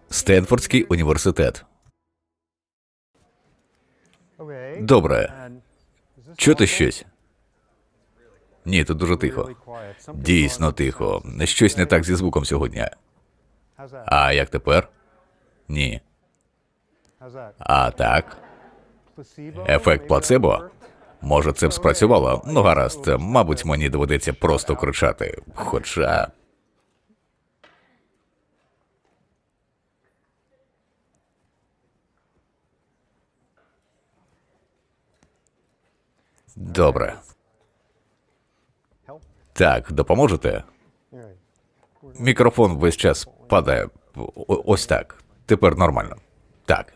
Стенфордський університет. Добре. Чути щось? Ні, тут дуже тихо. Дійсно тихо. Щось не так зі звуком сьогодні. А як тепер? Ні. А так? Ефект плацебо? Може, це б спрацювало? Ну, гаразд. Мабуть, мені доведеться просто кричати. Хоча... Добре. Так, допоможете? Мікрофон весь час падає. Ось так. Тепер нормально. Так.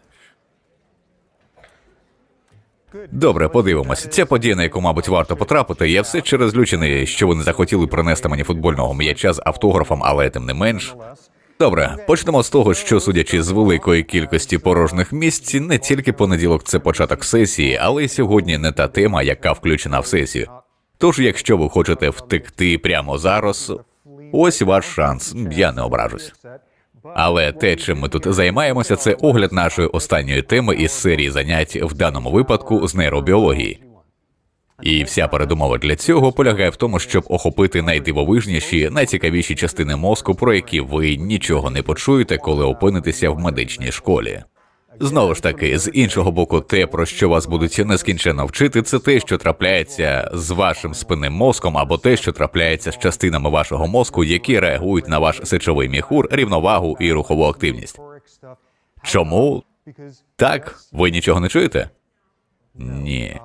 Добре, подивимось. Ця подія, на яку, мабуть, варто потрапити, я все ще розлючений, що ви не захотіли принести мені футбольного м'яча з автографом, але тим не менш. Добре, почнемо з того, що, судячи з великої кількості порожніх місць, не тільки понеділок – це початок сесії, але й сьогодні не та тема, яка включена в сесію. Тож, якщо ви хочете втекти прямо зараз, ось ваш шанс, я не ображусь. Але те, чим ми тут займаємося, це огляд нашої останньої теми із серії занять, в даному випадку, з нейробіології. І вся передумова для цього полягає в тому, щоб охопити найдивовижніші, найцікавіші частини мозку, про які ви нічого не почуєте, коли опинитеся в медичній школі. Знову ж таки, з іншого боку, те, про що вас будуть нескінченно вчити, це те, що трапляється з вашим спинним мозком, або те, що трапляється з частинами вашого мозку, які реагують на ваш сечовий міхур, рівновагу і рухову активність. Чому? Так? Ви нічого не чуєте? Ні.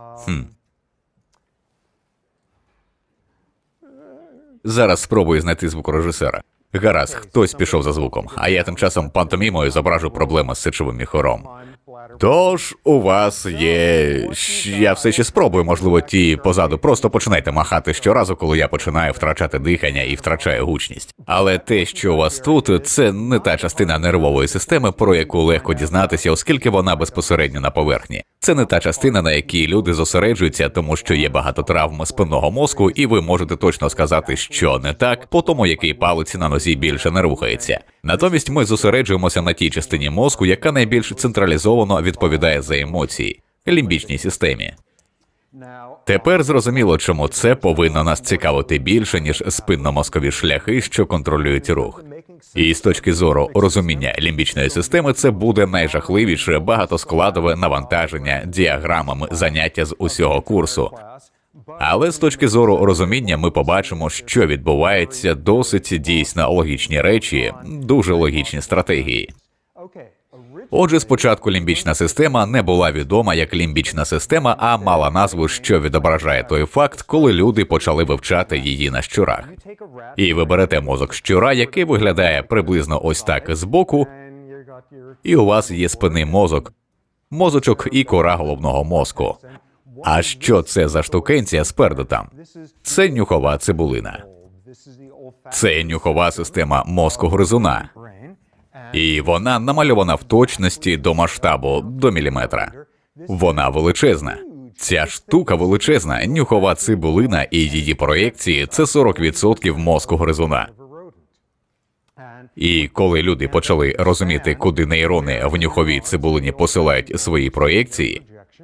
Зараз спробую знайти звукорежисера. Гаразд, хтось пішов за звуком, а я тим часом пантомімою зображу проблеми з сечовим міхуром. Тож, у вас є... Я все ще спробую, можливо, ті позаду. Просто починайте махати щоразу, коли я починаю втрачати дихання і втрачаю гучність. Але те, що у вас тут, це не та частина нервової системи, про яку легко дізнатися, оскільки вона безпосередньо на поверхні. Це не та частина, на якій люди зосереджуються, тому що є багато травм спинного мозку, і ви можете точно сказати, що не так, по тому, який палець на нозі більше не рухається. Натомість ми зосереджуємося на тій частині мозку, яка найбільш централізовано відповідає за емоції – лімбічній системі. Тепер зрозуміло, чому це повинно нас цікавити більше, ніж спинномозкові шляхи, що контролюють рух. І з точки зору розуміння лімбічної системи це буде найжахливіше багатоскладове навантаження діаграмами заняття з усього курсу. Але з точки зору розуміння ми побачимо, що відбувається досить дійсно логічні речі, дуже логічні стратегії. Отже, спочатку лімбічна система не була відома як лімбічна система, а мала назву, що відображає той факт, коли люди почали вивчати її на щурах. І ви берете мозок щура, який виглядає приблизно ось так збоку, і у вас є спинний мозок, мозочок і кора головного мозку. А що це за штукенція спереду там? Це нюхова цибулина. Це нюхова система мозку гризуна. І вона намальована в точності до масштабу, до міліметра. Вона величезна. Ця штука величезна, нюхова цибулина і її проєкції – це 40% мозку гризуна. І коли люди почали розуміти, куди нейрони в нюховій цибулині посилають свої проєкції,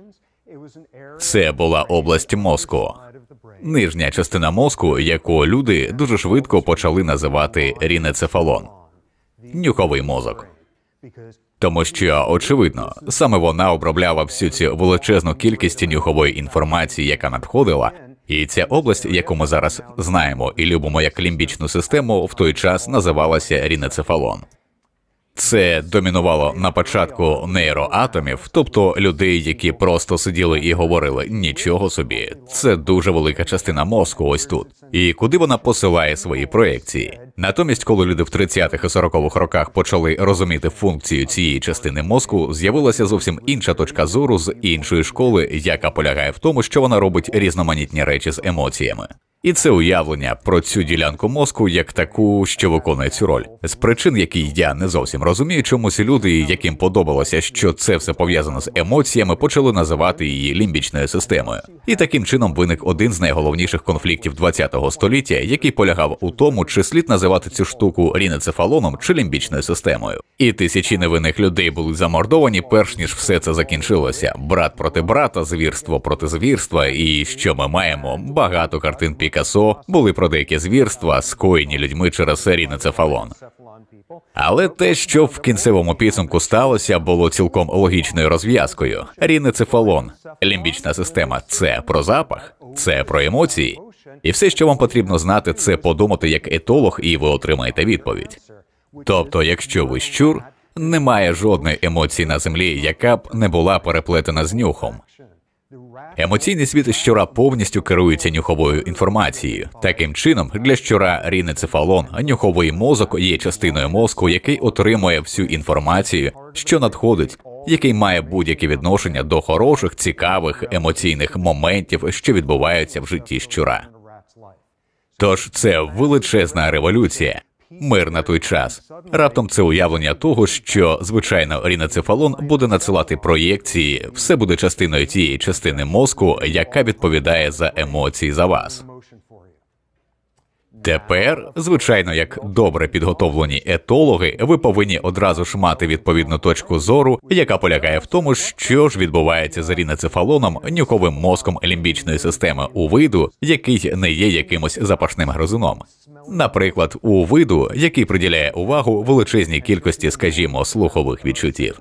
це була область мозку. Нижня частина мозку, яку люди дуже швидко почали називати рінецефалон. Нюховий мозок. Тому що, очевидно, саме вона обробляла всю цю величезну кількість нюхової інформації, яка надходила, і ця область, яку ми зараз знаємо і любимо як лімбічну систему, в той час називалася рінецефалон. Це домінувало на початку нейроатомів, тобто людей, які просто сиділи і говорили «нічого собі, це дуже велика частина мозку ось тут». І куди вона посилає свої проєкції? Натомість, коли люди в 30-х і 40-х роках почали розуміти функцію цієї частини мозку, з'явилася зовсім інша точка зору з іншої школи, яка полягає в тому, що вона робить різноманітні речі з емоціями. І це уявлення про цю ділянку мозку як таку, що виконує цю роль. З причин, які я не зовсім розумію, чомусь люди, яким подобалося, що це все пов'язано з емоціями, почали називати її лімбічною системою. І таким чином виник один з найголовніших конфліктів ХХ століття, який полягав у тому, чи слід називати називати цю штуку рінецефалоном чи лімбічною системою. І тисячі невинних людей були замордовані, перш ніж все це закінчилося. Брат проти брата, звірство проти звірства. І що ми маємо? Багато картин Пікассо були про деякі звірства, скоєні людьми через рінецефалон. Але те, що в кінцевому підсумку сталося, було цілком логічною розв'язкою. Рінецефалон, лімбічна система – це про запах, це про емоції. І все, що вам потрібно знати, це подумати як етолог, і ви отримаєте відповідь. Тобто, якщо ви щур, немає жодної емоції на землі, яка б не була переплетена з нюхом. Емоційний світ щура повністю керується нюховою інформацією. Таким чином, для щура рінецефалон, нюховий мозок є частиною мозку, який отримує всю інформацію, що надходить, який має будь-яке відношення до хороших, цікавих, емоційних моментів, що відбуваються в житті щура. Тож це величезна революція. Мир на той час. Раптом це уявлення того, що, звичайно, рінецефалон буде надсилати проєкції, все буде частиною тієї частини мозку, яка відповідає за емоції за вас. Тепер, звичайно, як добре підготовлені етологи, ви повинні одразу ж мати відповідну точку зору, яка полягає в тому, що ж відбувається з рінецефалоном, нюховим мозком лімбічної системи у виду, який не є якимось запашним гризуном. Наприклад, у виду, який приділяє увагу величезній кількості, скажімо, слухових відчуттів.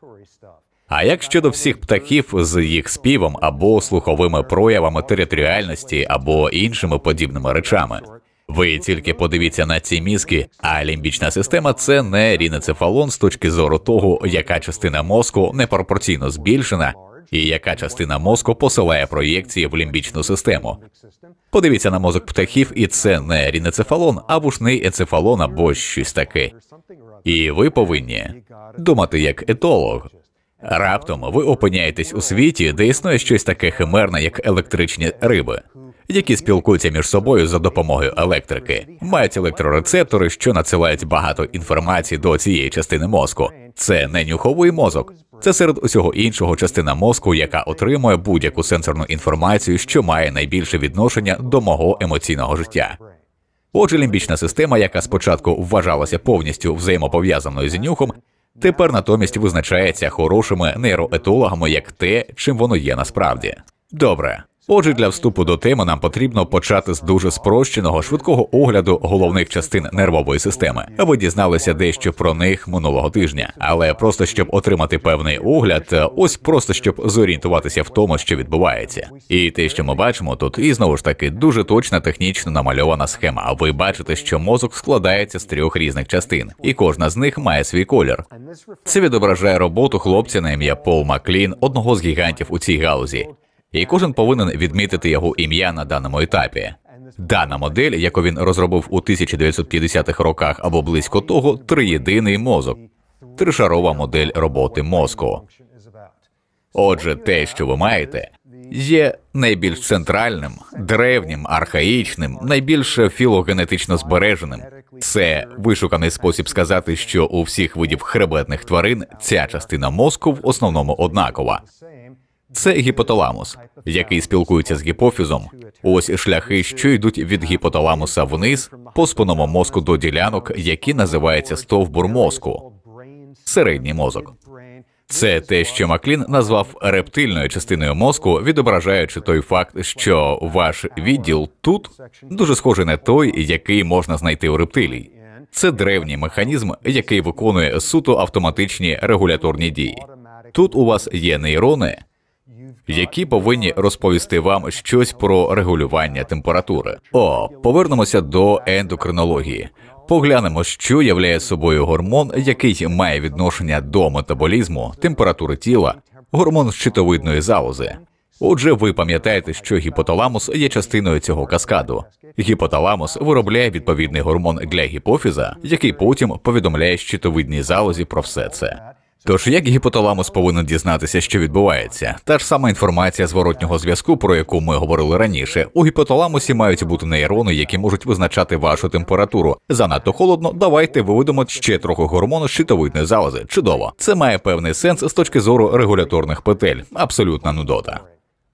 А як щодо всіх птахів з їх співом або слуховими проявами територіальності або іншими подібними речами? Ви тільки подивіться на ці мізки, а лімбічна система – це не рінецефалон з точки зору того, яка частина мозку непропорційно збільшена, і яка частина мозку посилає проєкції в лімбічну систему. Подивіться на мозок птахів, і це не рінецефалон, а вушний енцефалон або щось таке. І ви повинні думати як етолог. Раптом ви опиняєтесь у світі, де існує щось таке химерне, як електричні риби, які спілкуються між собою за допомогою електрики, мають електрорецептори, що надсилають багато інформації до цієї частини мозку. Це не нюховий мозок. Це серед усього іншого частина мозку, яка отримує будь-яку сенсорну інформацію, що має найбільше відношення до мого емоційного життя. Отже, лімбічна система, яка спочатку вважалася повністю взаємопов'язаною з нюхом, тепер натомість визначається хорошими нейроетологами як те, чим воно є насправді. Добре. Отже, для вступу до теми нам потрібно почати з дуже спрощеного, швидкого огляду головних частин нервової системи. Ви дізналися дещо про них минулого тижня. Але просто щоб отримати певний огляд, ось просто щоб зорієнтуватися в тому, що відбувається. І те, що ми бачимо тут, і знову ж таки, дуже точна технічно намальована схема. Ви бачите, що мозок складається з 3 різних частин, і кожна з них має свій колір. Це відображає роботу хлопця на ім'я Пол Маклін, одного з гігантів у цій галузі. І кожен повинен відмітити його ім'я на даному етапі. Дана модель, яку він розробив у 1950-х роках або близько того, триєдиний мозок. Тришарова модель роботи мозку. Отже, те, що ви маєте, є найбільш центральним, древнім, архаїчним, найбільш філогенетично збереженим. Це вишуканий спосіб сказати, що у всіх видів хребетних тварин ця частина мозку в основному однакова. Це гіпоталамус, який спілкується з гіпофізом. Ось шляхи, що йдуть від гіпоталамуса вниз, по спинному мозку до ділянок, які називаються стовбур мозку. Середній мозок. Це те, що Маклін назвав рептильною частиною мозку, відображаючи той факт, що ваш відділ тут дуже схожий на той, який можна знайти у рептилій. Це древній механізм, який виконує суто автоматичні регуляторні дії. Тут у вас є нейрони, які повинні розповісти вам щось про регулювання температури. Повернемося до ендокринології. Поглянемо, що являє собою гормон, який має відношення до метаболізму, температури тіла, гормон щитовидної залози. Отже, ви пам'ятаєте, що гіпоталамус є частиною цього каскаду. Гіпоталамус виробляє відповідний гормон для гіпофіза, який потім повідомляє щитовидній залозі про все це. Тож, як гіпоталамус повинен дізнатися, що відбувається? Та ж сама інформація зворотнього зв'язку, про яку ми говорили раніше. У гіпоталамусі мають бути нейрони, які можуть визначати вашу температуру. Занадто холодно, давайте виведемо ще трохи гормону щитовидної залози. Чудово. Це має певний сенс з точки зору регуляторних петель. Абсолютна нудота.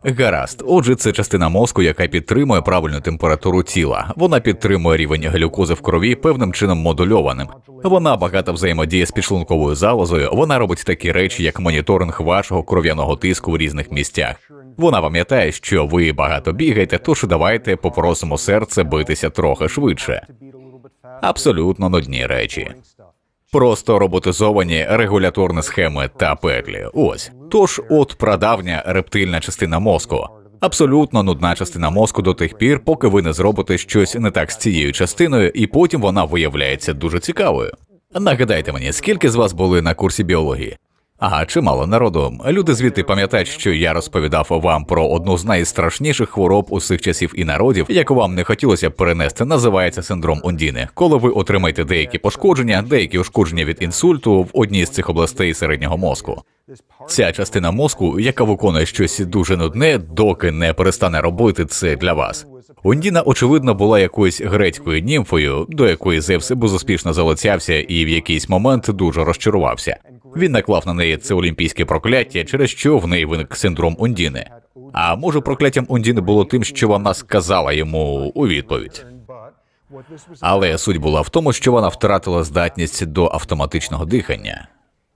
Гаразд. Отже, це частина мозку, яка підтримує правильну температуру тіла. Вона підтримує рівень глюкози в крові певним чином модульованим. Вона багато взаємодіє з підшлунковою залозою. Вона робить такі речі, як моніторинг вашого кров'яного тиску в різних місцях. Вона пам'ятає, що ви багато бігаєте, тож давайте попросимо серце битися трохи швидше. Абсолютно нудні речі. Просто роботизовані регуляторні схеми та петлі. Ось. Тож, от прадавня рептильна частина мозку. Абсолютно нудна частина мозку до тих пір, поки ви не зробите щось не так з цією частиною, і потім вона виявляється дуже цікавою. Нагадайте мені, скільки з вас були на курсі біології? Ага, чимало народу. Люди звідти пам'ятають, що я розповідав вам про одну з найстрашніших хвороб усіх часів і народів, яку вам не хотілося б перенести, називається синдром Ондіни. Коли ви отримаєте деякі ушкодження від інсульту в одній з цих областей середнього мозку. Ця частина мозку, яка виконує щось дуже нудне, доки не перестане робити це для вас. Ондіна, очевидно, була якоюсь грецькою німфою, до якої Зевс безуспішно залицявся і в якийсь момент дуже розчарувався. Він наклав на неї це олімпійське прокляття, через що в неї виник синдром Ондіни. А може, прокляттям Ондіни було тим, що вона сказала йому у відповідь. Але суть була в тому, що вона втратила здатність до автоматичного дихання.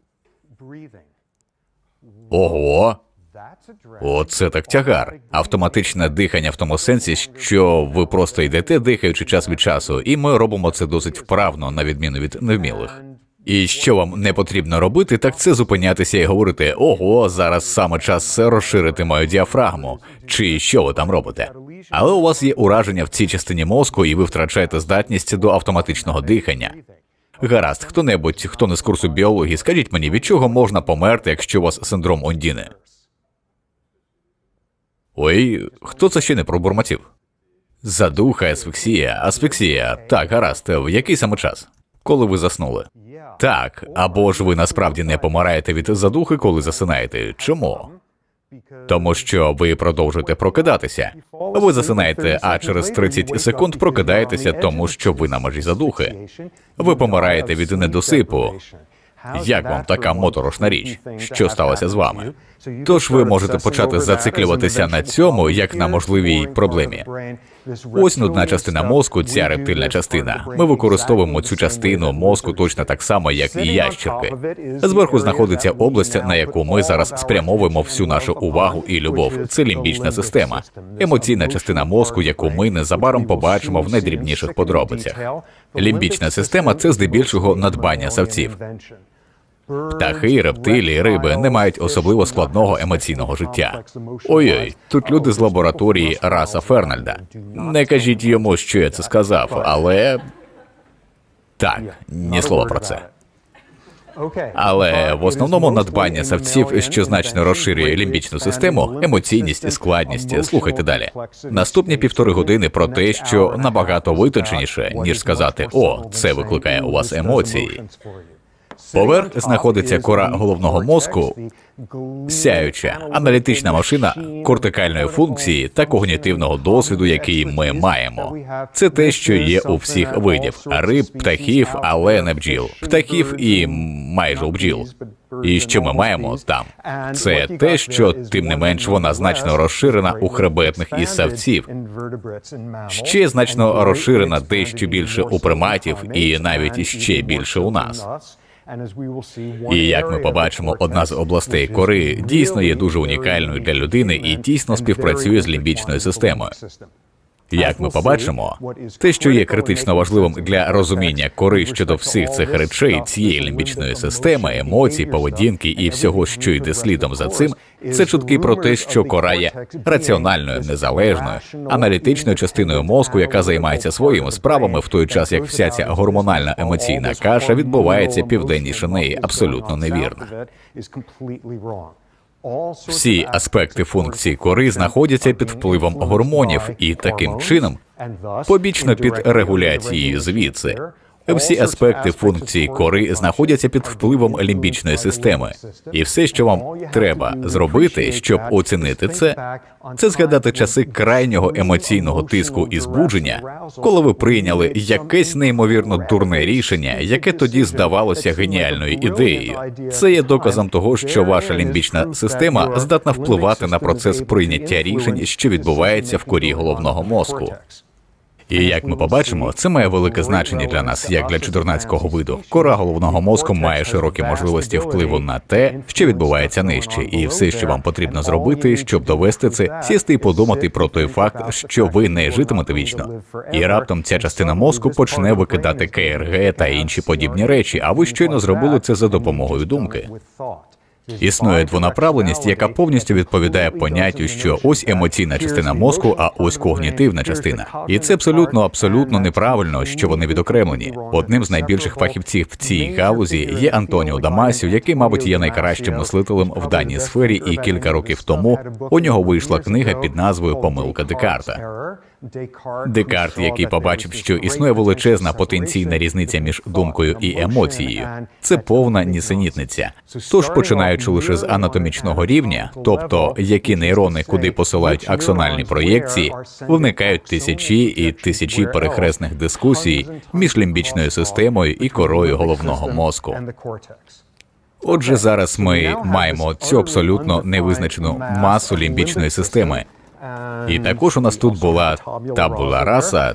Ого! Оце так тягар. Автоматичне дихання в тому сенсі, що ви просто йдете, дихаючи час від часу, і ми робимо це досить вправно, на відміну від невмілих. І що вам не потрібно робити, так це зупинятися і говорити: «Ого, зараз саме час розширити мою діафрагму», чи «Що ви там робите?». Але у вас є ураження в цій частині мозку, і ви втрачаєте здатність до автоматичного дихання. Гаразд, хто-небудь, хто не з курсу біології, скажіть мені, від чого можна померти, якщо у вас синдром Ондіни? Ой, хто це ще не пробурмотів? Задуха, асфіксія. Так, гаразд, в який саме час? Коли ви заснули? Так, або ж ви насправді не помираєте від задухи, коли засинаєте. Чому? Тому що ви продовжуєте прокидатися. Ви засинаєте, а через 30 секунд прокидаєтеся, тому що ви на межі задухи. Ви помираєте від недосипу. Як вам така моторошна річ? Що сталося з вами? Тож ви можете почати зациклюватися на цьому, як на можливій проблемі. Ось нудна частина мозку, ця рептильна частина. Ми використовуємо цю частину мозку точно так само, як і ящерки. Зверху знаходиться область, на яку ми зараз спрямовуємо всю нашу увагу і любов. Це лімбічна система. Емоційна частина мозку, яку ми незабаром побачимо в найдрібніших подробицях. Лімбічна система – це здебільшого надбання савців. Птахи, рептилії, риби не мають особливо складного емоційного життя. Ой-ой, тут люди з лабораторії Раса Фернальда. Не кажіть йому, що я це сказав, але... Так, ні слова про це. Але в основному надбання савців, що значно розширює лімбічну систему, емоційність і складність. Слухайте далі. Наступні 1,5 години про те, що набагато витонченіше, ніж сказати «О, це викликає у вас емоції». Поверх знаходиться кора головного мозку, сяюча, аналітична машина кортикальної функції та когнітивного досвіду, який ми маємо. Це те, що є у всіх видів – риб, птахів, але не бджіл. Птахів і майже у бджіл. І що ми маємо там? Це те, що, тим не менш, вона значно розширена у хребетних із савців. Ще значно розширена дещо більше у приматів і навіть ще більше у нас. І, як ми побачимо, одна з областей кори дійсно є дуже унікальною для людини і тісно співпрацює з лімбічною системою. Як ми побачимо, те, що є критично важливим для розуміння кори щодо всіх цих речей, цієї лімбічної системи, емоцій, поведінки і всього, що йде слідом за цим, це чутки про те, що кора є раціональною, незалежною, аналітичною частиною мозку, яка займається своїми справами, в той час, як вся ця гормональна емоційна каша відбувається південніше неї. Абсолютно невірно. Всі аспекти функції кори знаходяться під впливом гормонів і таким чином, побічно під регуляцією звідси, Всі аспекти функції кори знаходяться під впливом лімбічної системи. І все, що вам треба зробити, щоб оцінити це згадати часи крайнього емоційного тиску і збудження, коли ви прийняли якесь неймовірно дурне рішення, яке тоді здавалося геніальною ідеєю. Це є доказом того, що ваша лімбічна система здатна впливати на процес прийняття рішень, що відбувається в корі головного мозку. І як ми побачимо, це має велике значення для нас, як для чудернацького виду. Кора головного мозку має широкі можливості впливу на те, що відбувається нижче, і все, що вам потрібно зробити, щоб довести це, сісти і подумати про той факт, що ви не житимете вічно. І раптом ця частина мозку почне викидати КРГ та інші подібні речі, а ви щойно зробили це за допомогою думки. Існує двонаправленість, яка повністю відповідає поняттю, що ось емоційна частина мозку, а ось когнітивна частина. І це абсолютно неправильно, що вони відокремлені. Одним з найбільших фахівців в цій галузі є Антоніо Дамасіо, який, мабуть, є найкращим мислителем в даній сфері, і кілька років тому у нього вийшла книга під назвою «Помилка Декарта». Декарт, який побачив, що існує величезна потенційна різниця між думкою і емоцією. Це повна нісенітниця. Тож, починаючи лише з анатомічного рівня, тобто які нейрони куди посилають аксональні проєкції, виникають тисячі і тисячі перехресних дискусій між лімбічною системою і корою головного мозку. Отже, зараз ми маємо цю абсолютно невизначену масу лімбічної системи. І також у нас тут була табула раса.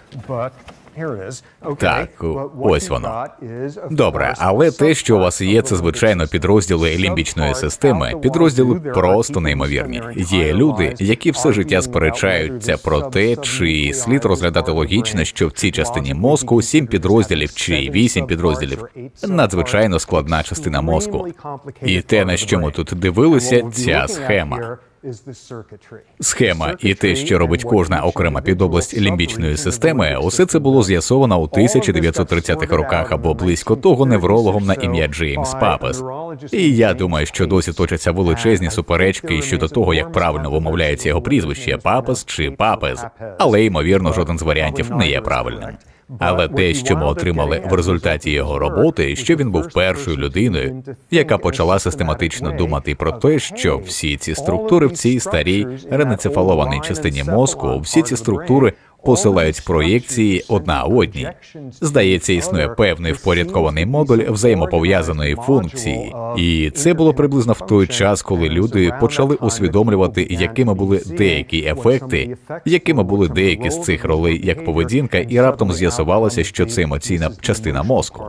Так, ось воно. Добре, але те, що у вас є, це, звичайно, підрозділи лімбічної системи. Підрозділи просто неймовірні. Є люди, які все життя сперечаються про те, чи слід розглядати логічно, що в цій частині мозку 7 підрозділів чи 8 підрозділів. Надзвичайно складна частина мозку. І те, на що ми тут дивилися, ця схема. Схема і те, що робить кожна окрема підобласть лімбічної системи, усе це було з'ясовано у 1930-х роках або близько того неврологом на ім'я Джеймс Папес. І я думаю, що досі точаться величезні суперечки щодо того, як правильно вимовляється його прізвище – Папес чи Папес. Але, ймовірно, жоден з варіантів не є правильним. Але те, що ми отримали в результаті його роботи, що він був першою людиною, яка почала систематично думати про те, що всі ці структури в цій старій ренецефалованій частині мозку, всі ці структури посилають проєкції одна одній. Здається, існує певний впорядкований модуль взаємопов'язаної функції. І це було приблизно в той час, коли люди почали усвідомлювати, якими були деякі ефекти, якими були деякі з цих ролей як поведінка, і раптом з'ясувалося, що це емоційна частина мозку.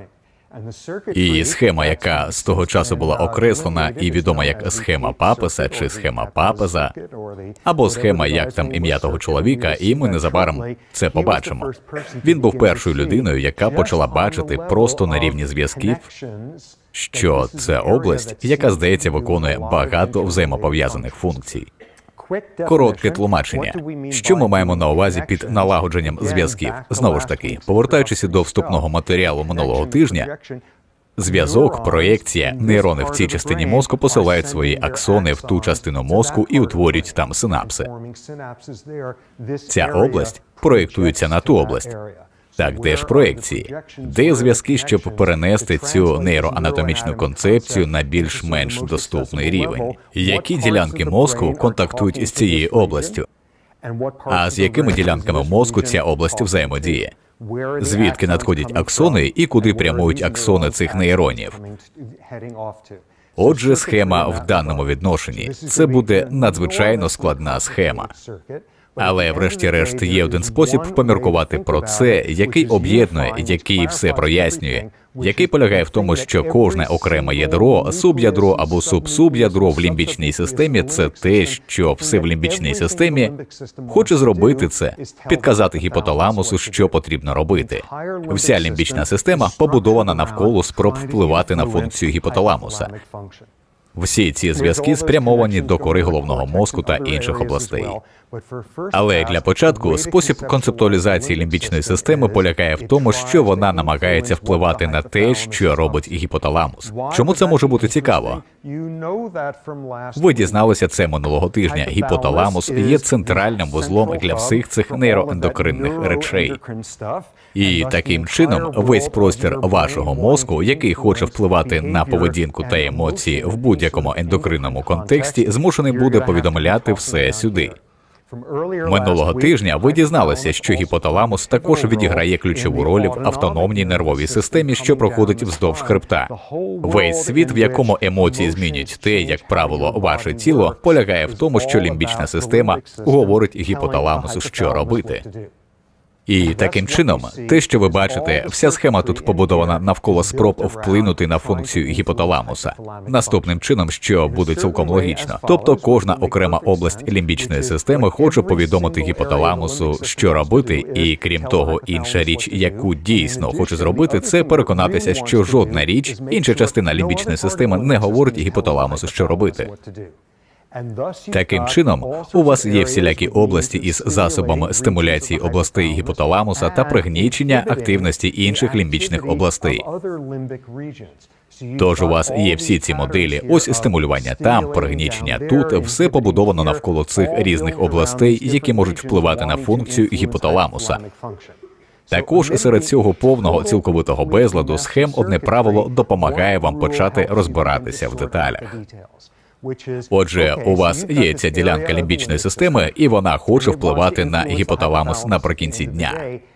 І схема, яка з того часу була окреслена і відома як схема Папеса чи схема Папеза, або схема як там ім'я того чоловіка, і ми незабаром це побачимо. Він був першою людиною, яка почала бачити просто на рівні зв'язків, що це область, яка, здається, виконує багато взаємопов'язаних функцій. Коротке тлумачення. Що ми маємо на увазі під налагодженням зв'язків? Знову ж таки, повертаючись до вступного матеріалу минулого тижня, зв'язок, проєкція, нейрони в цій частині мозку посилають свої аксони в ту частину мозку і утворюють там синапси. Ця область проєктується на ту область. Так, де ж проєкції? Де зв'язки, щоб перенести цю нейроанатомічну концепцію на більш-менш доступний рівень? Які ділянки мозку контактують з цією областю? А з якими ділянками мозку ця область взаємодіє? Звідки надходять аксони і куди прямують аксони цих нейронів? Отже, схема в даному відношенні – це буде надзвичайно складна схема. Але, врешті-решт, є один спосіб поміркувати про це, який об'єднує, який все прояснює, який полягає в тому, що кожне окреме ядро, суб'ядро або субсуб'ядро в лімбічній системі – це те, що все в лімбічній системі хоче зробити це, підказати гіпоталамусу, що потрібно робити. Вся лімбічна система побудована навколо спроб впливати на функцію гіпоталамуса. Всі ці зв'язки спрямовані до кори головного мозку та інших областей. Але для початку спосіб концептуалізації лімбічної системи полягає в тому, що вона намагається впливати на те, що робить гіпоталамус. Чому це може бути цікаво? Ви дізналися це минулого тижня. Гіпоталамус є центральним вузлом для всіх цих нейроендокринних речей. І таким чином весь простір вашого мозку, який хоче впливати на поведінку та емоції в будь-якому ендокринному контексті, змушений буде повідомляти все сюди. Минулого тижня ви дізналися, що гіпоталамус також відіграє ключову роль в автономній нервовій системі, що проходить вздовж хребта. Весь світ, в якому емоції змінюють те, як правило, ваше тіло, полягає в тому, що лімбічна система говорить гіпоталамусу, що робити. І таким чином, те, що ви бачите, вся схема тут побудована навколо спроб вплинути на функцію гіпоталамуса. Наступним чином, що буде цілком логічно. Тобто кожна окрема область лімбічної системи хоче повідомити гіпоталамусу, що робити, і крім того, інша річ, яку дійсно хоче зробити, це переконатися, що жодна річ, інша частина лімбічної системи не говорить гіпоталамусу, що робити. Таким чином, у вас є всілякі області із засобами стимуляції областей гіпоталамуса та пригнічення активності інших лімбічних областей. Тож у вас є всі ці моделі, ось стимулювання там, пригнічення тут, все побудовано навколо цих різних областей, які можуть впливати на функцію гіпоталамуса. Також серед цього повного цілковитого безладу схем одне правило допомагає вам почати розбиратися в деталях. Отже, у вас є ця ділянка лімбічної системи, і вона хоче впливати на гіпоталамус наприкінці дня.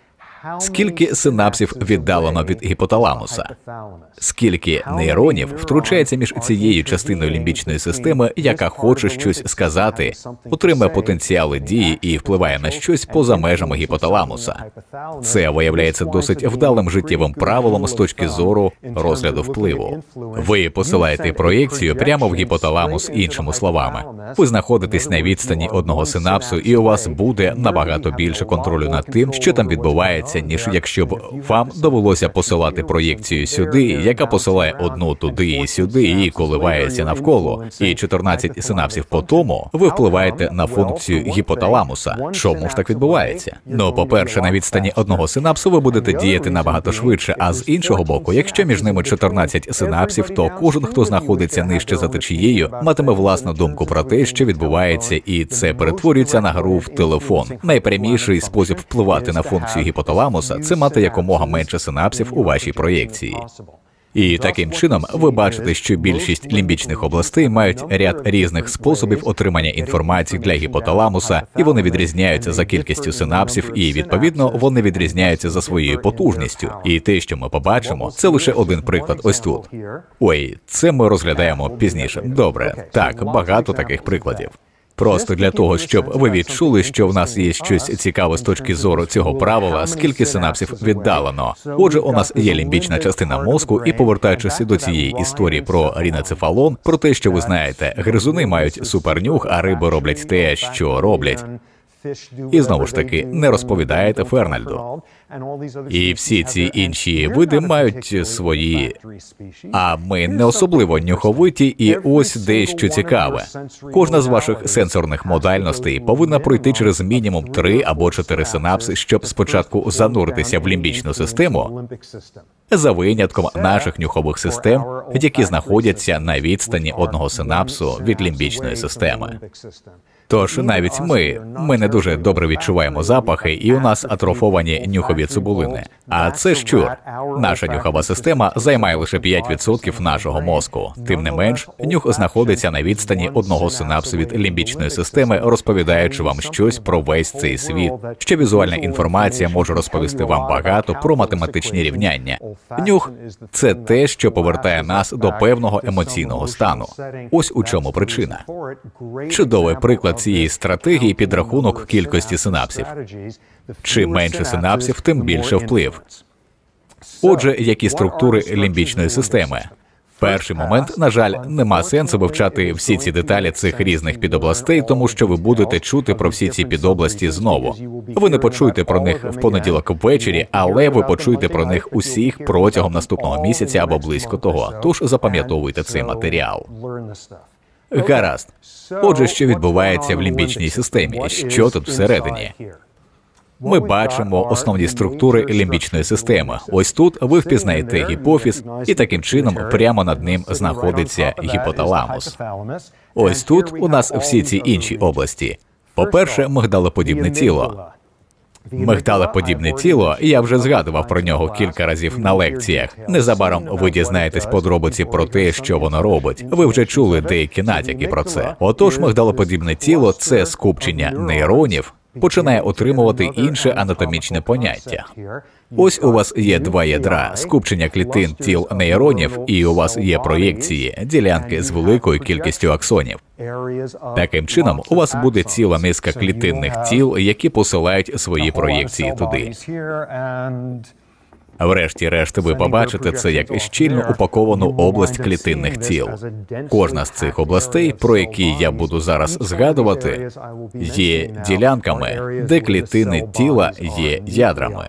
Скільки синапсів віддалено від гіпоталамуса? Скільки нейронів втручається між цією частиною лімбічної системи, яка хоче щось сказати, отримує потенціали дії і впливає на щось поза межами гіпоталамуса? Це виявляється досить вдалим життєвим правилом з точки зору розгляду впливу. Ви посилаєте проєкцію прямо в гіпоталамус, іншими словами. Ви знаходитесь на відстані одного синапсу, і у вас буде набагато більше контролю над тим, що там відбувається, ніж якщо б вам довелося посилати проєкцію сюди, яка посилає одну туди і сюди і коливається навколо. І 14 синапсів по тому ви впливаєте на функцію гіпоталамуса. Чому ж так відбувається? Ну, по-перше, на відстані одного синапсу ви будете діяти набагато швидше, а з іншого боку, якщо між ними 14 синапсів, то кожен, хто знаходиться нижче за течією, матиме власну думку про те, що відбувається, і це перетворюється на гру в телефон. Найпряміший спосіб впливати на функцію гіпоталамуса – це мати якомога менше синапсів у вашій проєкції. І таким чином ви бачите, що більшість лімбічних областей мають ряд різних способів отримання інформації для гіпоталамуса, і вони відрізняються за кількістю синапсів, і, відповідно, вони відрізняються за своєю потужністю. І те, що ми побачимо, це лише один приклад ось тут. Ой, це ми розглядаємо пізніше. Добре, так, багато таких прикладів. Просто для того, щоб ви відчули, що в нас є щось цікаве з точки зору цього правила, скільки синапсів віддалено. Отже, у нас є лімбічна частина мозку, і повертаючись до цієї історії про рінецефалон, про те, що ви знаєте, гризуни мають супернюх, а риби роблять те, що роблять. І знову ж таки, не розповідаєте Фернальду. І всі ці інші види мають свої... А ми не особливо нюховиті, і ось дещо цікаве. Кожна з ваших сенсорних модальностей повинна пройти через мінімум 3 або 4 синапси, щоб спочатку зануритися в лімбічну систему, за винятком наших нюхових систем, які знаходяться на відстані одного синапсу від лімбічної системи. Тож навіть ми не дуже добре відчуваємо запахи, і у нас атрофовані нюхові цибулини. А це щур. Наша нюхова система займає лише 5% нашого мозку. Тим не менш, нюх знаходиться на відстані одного синапсу від лімбічної системи, розповідаючи вам щось про весь цей світ. Ще візуальна інформація може розповісти вам багато про математичні рівняння. Нюх – це те, що повертає нас до певного емоційного стану. Ось у чому причина. Чудовий приклад цієї стратегії – підрахунок кількості синапсів. Чим менше синапсів, тим більше вплив. Отже, які структури лімбічної системи? Перший момент, на жаль, нема сенсу вивчати всі ці деталі цих різних підобластей, тому що ви будете чути про всі ці підобласті знову. Ви не почуєте про них в понеділок ввечері, але ви почуєте про них усіх протягом наступного місяця або близько того. Тож запам'ятовуйте цей матеріал. Гаразд. Отже, що відбувається в лімбічній системі? Що тут всередині? Ми бачимо основні структури лімбічної системи. Ось тут ви впізнаєте гіпофіз, і таким чином прямо над ним знаходиться гіпоталамус. Ось тут у нас всі ці інші області. По-перше, мигдалоподібне тіло. Мигдалеподібне тіло, я вже згадував про нього кілька разів на лекціях. Незабаром ви дізнаєтесь подробиці про те, що воно робить. Ви вже чули деякі натяки про це. Отож, мигдалеподібне тіло – це скупчення нейронів, починає отримувати інше анатомічне поняття. Ось у вас є два ядра – скупчення клітин тіл нейронів, і у вас є проєкції, ділянки з великою кількістю аксонів. Таким чином, у вас буде ціла низка клітинних тіл, які посилають свої проєкції туди. Врешті-решт, ви побачите це як щільно упаковану область клітинних тіл. Кожна з цих областей, про які я буду зараз згадувати, є ділянками, де клітини тіла є ядрами.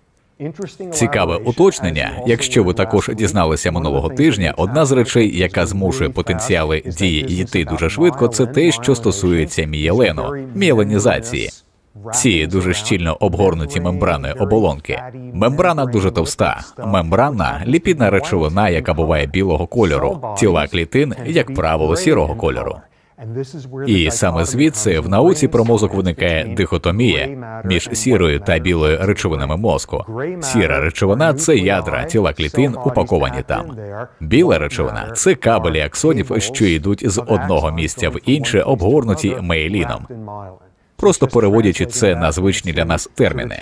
Цікаве уточнення, якщо ви також дізналися минулого тижня, одна з речей, яка змушує потенціали дії йти дуже швидко, це те, що стосується мієлену, мієленізації. Ці дуже щільно обгорнуті мембраною оболонки. Мембрана дуже товста. Мембрана – ліпідна речовина, яка буває білого кольору. Тіла клітин, як правило, сірого кольору. І саме звідси в науці про мозок виникає дихотомія між сірою та білою речовинами мозку. Сіра речовина – це ядра, тіла клітин, упаковані там. Біла речовина – це кабелі аксонів, що йдуть з одного місця в інше, обгорнуті мієліном. Просто переводячи це на звичні для нас терміни.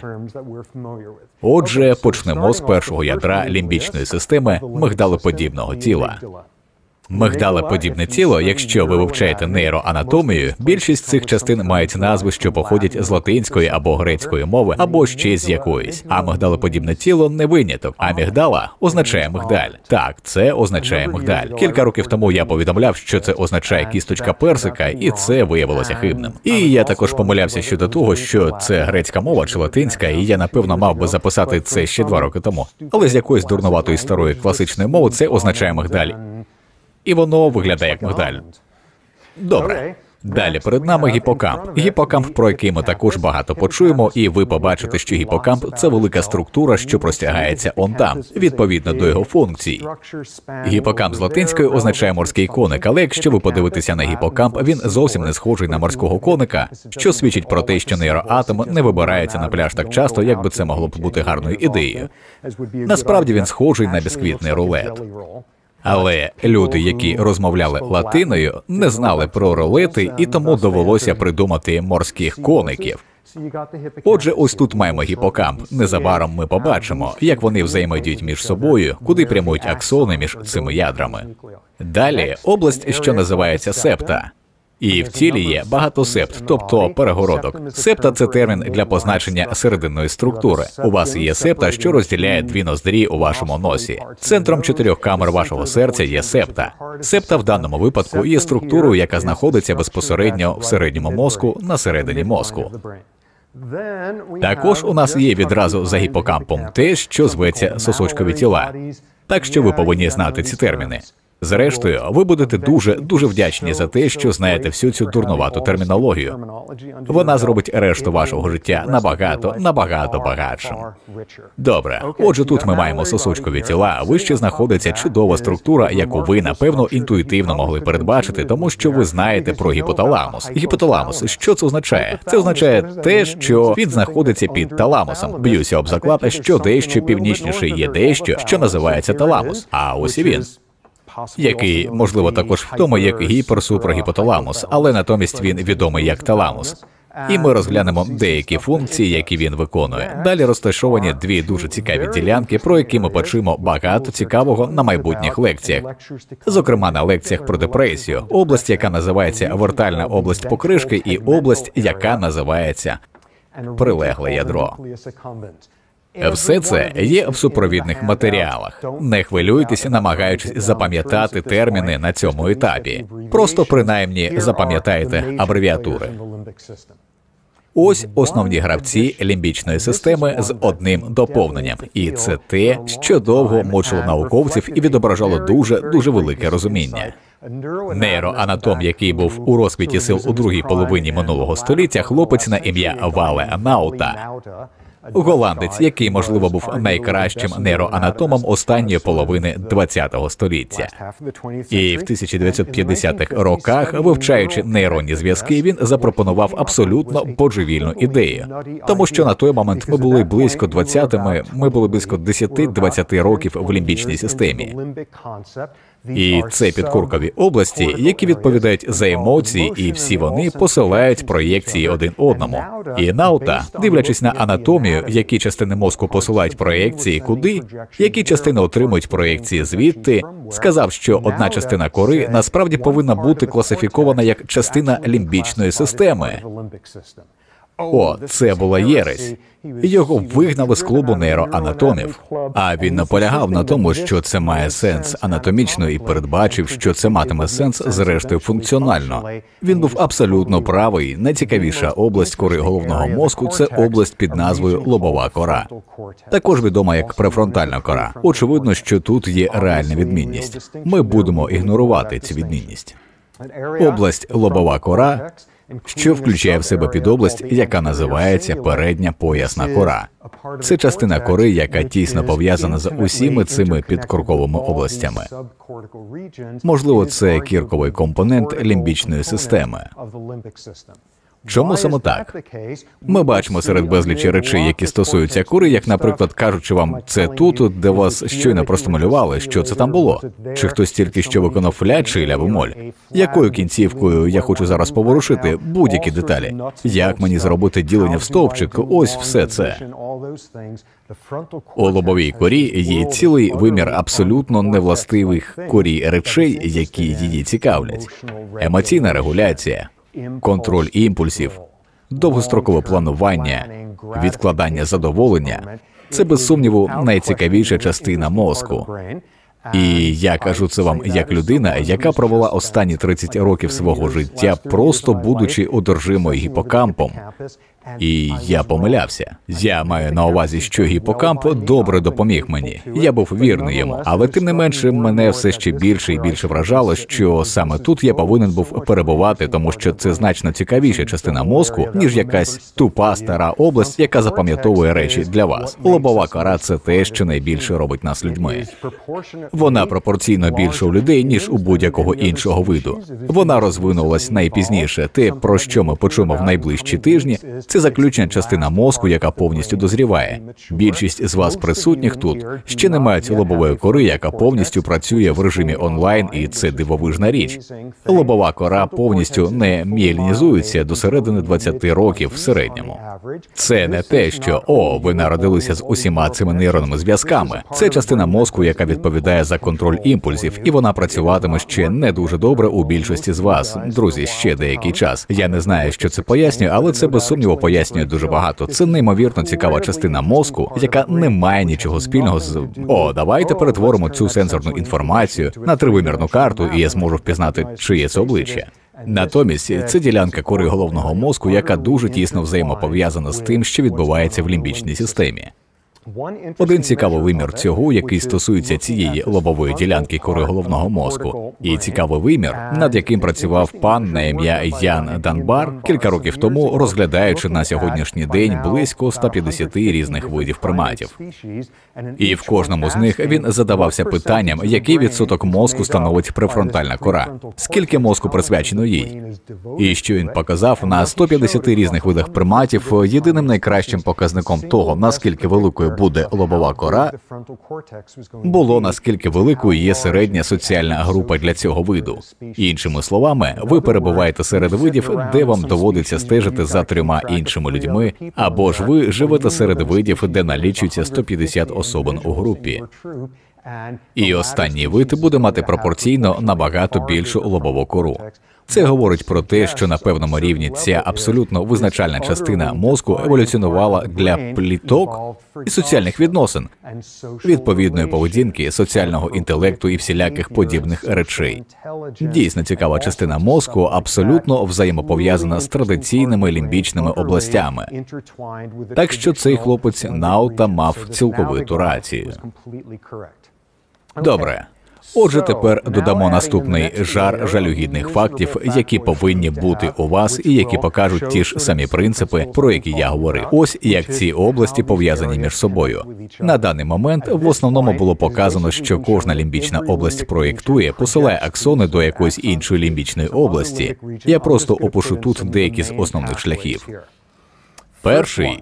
Отже, почнемо з першого ядра лімбічної системи мигдалеподібного тіла. Мигдалеподібне тіло, якщо ви вивчаєте нейроанатомію, більшість цих частин мають назви, що походять з латинської або грецької мови, або ще з якоїсь. А мигдалеподібне тіло не виняток. Амігдала означає мигдаль. Так, це означає мигдаль. Кілька років тому я повідомляв, що це означає кісточка персика, і це виявилося хибним. І я також помилявся щодо того, що це грецька мова чи латинська, і я, напевно, мав би записати це ще 2 роки тому. Але з якоїсь дурнуватої старої класичної мови це означає мигдаль. І воно виглядає як мигдаль. Добре. Далі перед нами гіпокамп. Гіпокамп, про який ми також багато почуємо, і ви побачите, що гіпокамп – це велика структура, що простягається он там, відповідно до його функцій. Гіпокамп з латинської означає морський коник, але якщо ви подивитеся на гіпокамп, він зовсім не схожий на морського коника, що свідчить про те, що нейроатом не вибирається на пляж так часто, як би це могло б бути гарною ідеєю. Насправді він схожий на бісквітний рулет. Але люди, які розмовляли латиною, не знали про рулети, і тому довелося придумати морських коників. Отже, ось тут маємо гіпокамп. Незабаром ми побачимо, як вони взаємодіють між собою, куди прямують аксони між цими ядрами. Далі область, що називається септа. І в тілі є багато септ, тобто перегородок. Септа – це термін для позначення серединної структури. У вас є септа, що розділяє 2 ноздрі у вашому носі. Центром 4 камер вашого серця є септа. Септа в даному випадку є структурою, яка знаходиться безпосередньо в середньому мозку, на середині мозку. Також у нас є відразу за гіпокампом те, що зветься сосочкові тіла. Так що ви повинні знати ці терміни. Зрештою, ви будете дуже вдячні за те, що знаєте всю цю дурнувату термінологію. Вона зробить решту вашого життя набагато багатшим. Добре, отже, тут ми маємо сосочкові тіла, вище знаходиться чудова структура, яку ви, напевно, інтуїтивно могли передбачити, тому що ви знаєте про гіпоталамус. Гіпоталамус, що це означає? Це означає те, що він знаходиться під таламусом. Б'юся об заклад, що дещо північніше є дещо, що називається таламус. А ось і він. Який, можливо, також відомий як гіперсупрагіпоталамус, але натомість він відомий як таламус. І ми розглянемо деякі функції, які він виконує. Далі розташовані 2 дуже цікаві ділянки, про які ми почуємо багато цікавого на майбутніх лекціях. Зокрема, на лекціях про депресію, область, яка називається вертальна область покришки, і область, яка називається прилегле ядро. Все це є в супровідних матеріалах. Не хвилюйтеся, намагаючись запам'ятати терміни на цьому етапі. Просто принаймні запам'ятайте абревіатури. Ось основні гравці лімбічної системи з одним доповненням. І це те, що довго мучило науковців і відображало дуже велике розуміння. Нейроанатом, який був у розквіті сил у другій половині минулого століття, хлопець на ім'я Вале Наута, голландець, який, можливо, був найкращим нейроанатомом останньої половини ХХ століття. І в 1950-х роках, вивчаючи нейронні зв'язки, він запропонував абсолютно божевільну ідею. Тому що на той момент ми були близько 10-20 років в лімбічній системі. І це підкоркові області, які відповідають за емоції, і всі вони посилають проєкції один одному. І Наута, дивлячись на анатомію, які частини мозку посилають проєкції куди, які частини отримують проєкції звідти, сказав, що одна частина кори насправді повинна бути класифікована як частина лімбічної системи. О, це була єресь. Його вигнали з клубу нейроанатомів. А він наполягав на тому, що це має сенс анатомічно і передбачив, що це матиме сенс зрештою функціонально. Він був абсолютно правий. Найцікавіша область кори головного мозку – це область під назвою лобова кора. Також відома як префронтальна кора. Очевидно, що тут є реальна відмінність. Ми будемо ігнорувати цю відмінність. Область лобова кора – що включає в себе підобласть, яка називається передня поясна кора. Це частина кори, яка тісно пов'язана з усіми цими підкорковими областями. Можливо, це кірковий компонент лімбічної системи. Чому саме так? Ми бачимо серед безлічі речей, які стосуються кори, як, наприклад, кажучи вам, це тут, де вас щойно простимулювали, що це там було? Чи хтось тільки що виконав ля чи ля бемоль? Якою кінцівкою я хочу зараз поворушити будь-які деталі? Як мені зробити ділення в стовпчик? Ось все це. У лобовій корі є цілий вимір абсолютно невластивих корі речей, які її цікавлять. Емоційна регуляція, контроль імпульсів, довгострокове планування, відкладання задоволення – це, без сумніву, найцікавіша частина мозку. І я кажу це вам як людина, яка провела останні 30 років свого життя, просто будучи одержимою гіпокампом. І я помилявся. Я маю на увазі, що гіпокамп добре допоміг мені. Я був вірний йому. Але тим не менше, мене все ще більше і більше вражало, що саме тут я повинен був перебувати, тому що це значно цікавіша частина мозку, ніж якась тупа стара область, яка запам'ятовує речі для вас. Лобова кора – це те, що найбільше робить нас людьми. Вона пропорційно більше у людей, ніж у будь-якого іншого виду. Вона розвинулась найпізніше. Те, про що ми почуємо в найближчі тижні – це заключна частина мозку, яка повністю дозріває. Більшість з вас присутніх тут ще не мають лобової кори, яка повністю працює в режимі онлайн, і це дивовижна річ. Лобова кора повністю не міелінізується до середини 20 років в середньому. Це не те, що ви народилися з усіма цими нейронними зв'язками. Це частина мозку, яка відповідає за контроль імпульсів, і вона працюватиме ще не дуже добре у більшості з вас. Друзі, ще деякий час. Я не знаю, що це пояснює, але це без сумніву пояснює дуже багато. Це неймовірно цікава частина мозку, яка не має нічого спільного з давайте перетворимо цю сенсорну інформацію на тривимірну карту, і я зможу впізнати, чиє це обличчя. Натомість, це ділянка кори головного мозку, яка дуже тісно взаємопов'язана з тим, що відбувається в лімбічній системі. Один цікавий вимір цього, який стосується цієї лобової ділянки кори головного мозку, і цікавий вимір, над яким працював пан на ім'я Ян Данбар кілька років тому, розглядаючи на сьогоднішній день близько 150 різних видів приматів. І в кожному з них він задавався питанням, який відсоток мозку становить префронтальна кора, скільки мозку присвячено їй. І що він показав, на 150 різних видах приматів єдиним найкращим показником того, наскільки великою буде лобова кора, було наскільки великою є середня соціальна група для цього виду. Іншими словами, ви перебуваєте серед видів, де вам доводиться стежити за 3 іншими людьми, або ж ви живете серед видів, де налічується 150 особин у групі. І останній вид буде мати пропорційно набагато більшу лобову кору. Це говорить про те, що на певному рівні ця абсолютно визначальна частина мозку еволюціонувала для пліток і соціальних відносин, відповідної поведінки, соціального інтелекту і всіляких подібних речей. Дійсно цікава частина мозку абсолютно взаємопов'язана з традиційними лімбічними областями. Так що цей хлопець Наута мав цілковиту рацію. Добре. Отже, тепер додамо наступний жар жалюгідних фактів, які повинні бути у вас і які покажуть ті ж самі принципи, про які я говорив. Ось як ці області пов'язані між собою. На даний момент в основному було показано, що кожна лімбічна область проєктує, посилає аксони до якоїсь іншої лімбічної області. Я просто опишу тут деякі з основних шляхів. Перший,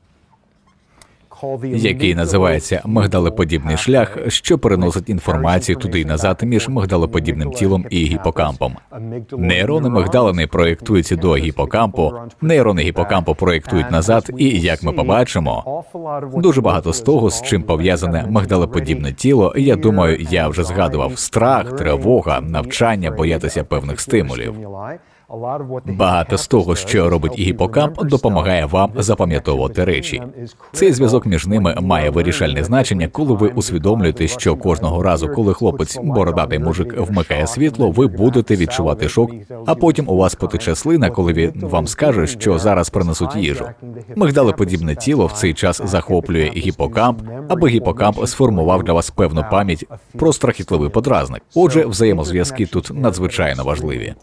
який називається мигдалеподібний шлях, що переносить інформацію туди й назад між мигдалеподібним тілом і гіпокампом. Нейрони мигдалини проєктуються до гіпокампу, нейрони гіпокампу проєктують назад, і, як ми побачимо, дуже багато з того, з чим пов'язане мигдалеподібне тіло, я думаю, я вже згадував: страх, тривога, навчання, боятися певних стимулів. Багато з того, що робить гіпокамп, допомагає вам запам'ятовувати речі. Цей зв'язок між ними має вирішальне значення, коли ви усвідомлюєте, що кожного разу, коли хлопець, бородатий мужик, вмикає світло, ви будете відчувати шок, а потім у вас потече слина, коли він вам скаже, що зараз принесуть їжу. Мигдалеподібне тіло в цей час захоплює гіпокамп, аби гіпокамп сформував для вас певну пам'ять про страхітливий подразник. Отже, взаємозв'язки тут надзвичайно важливі.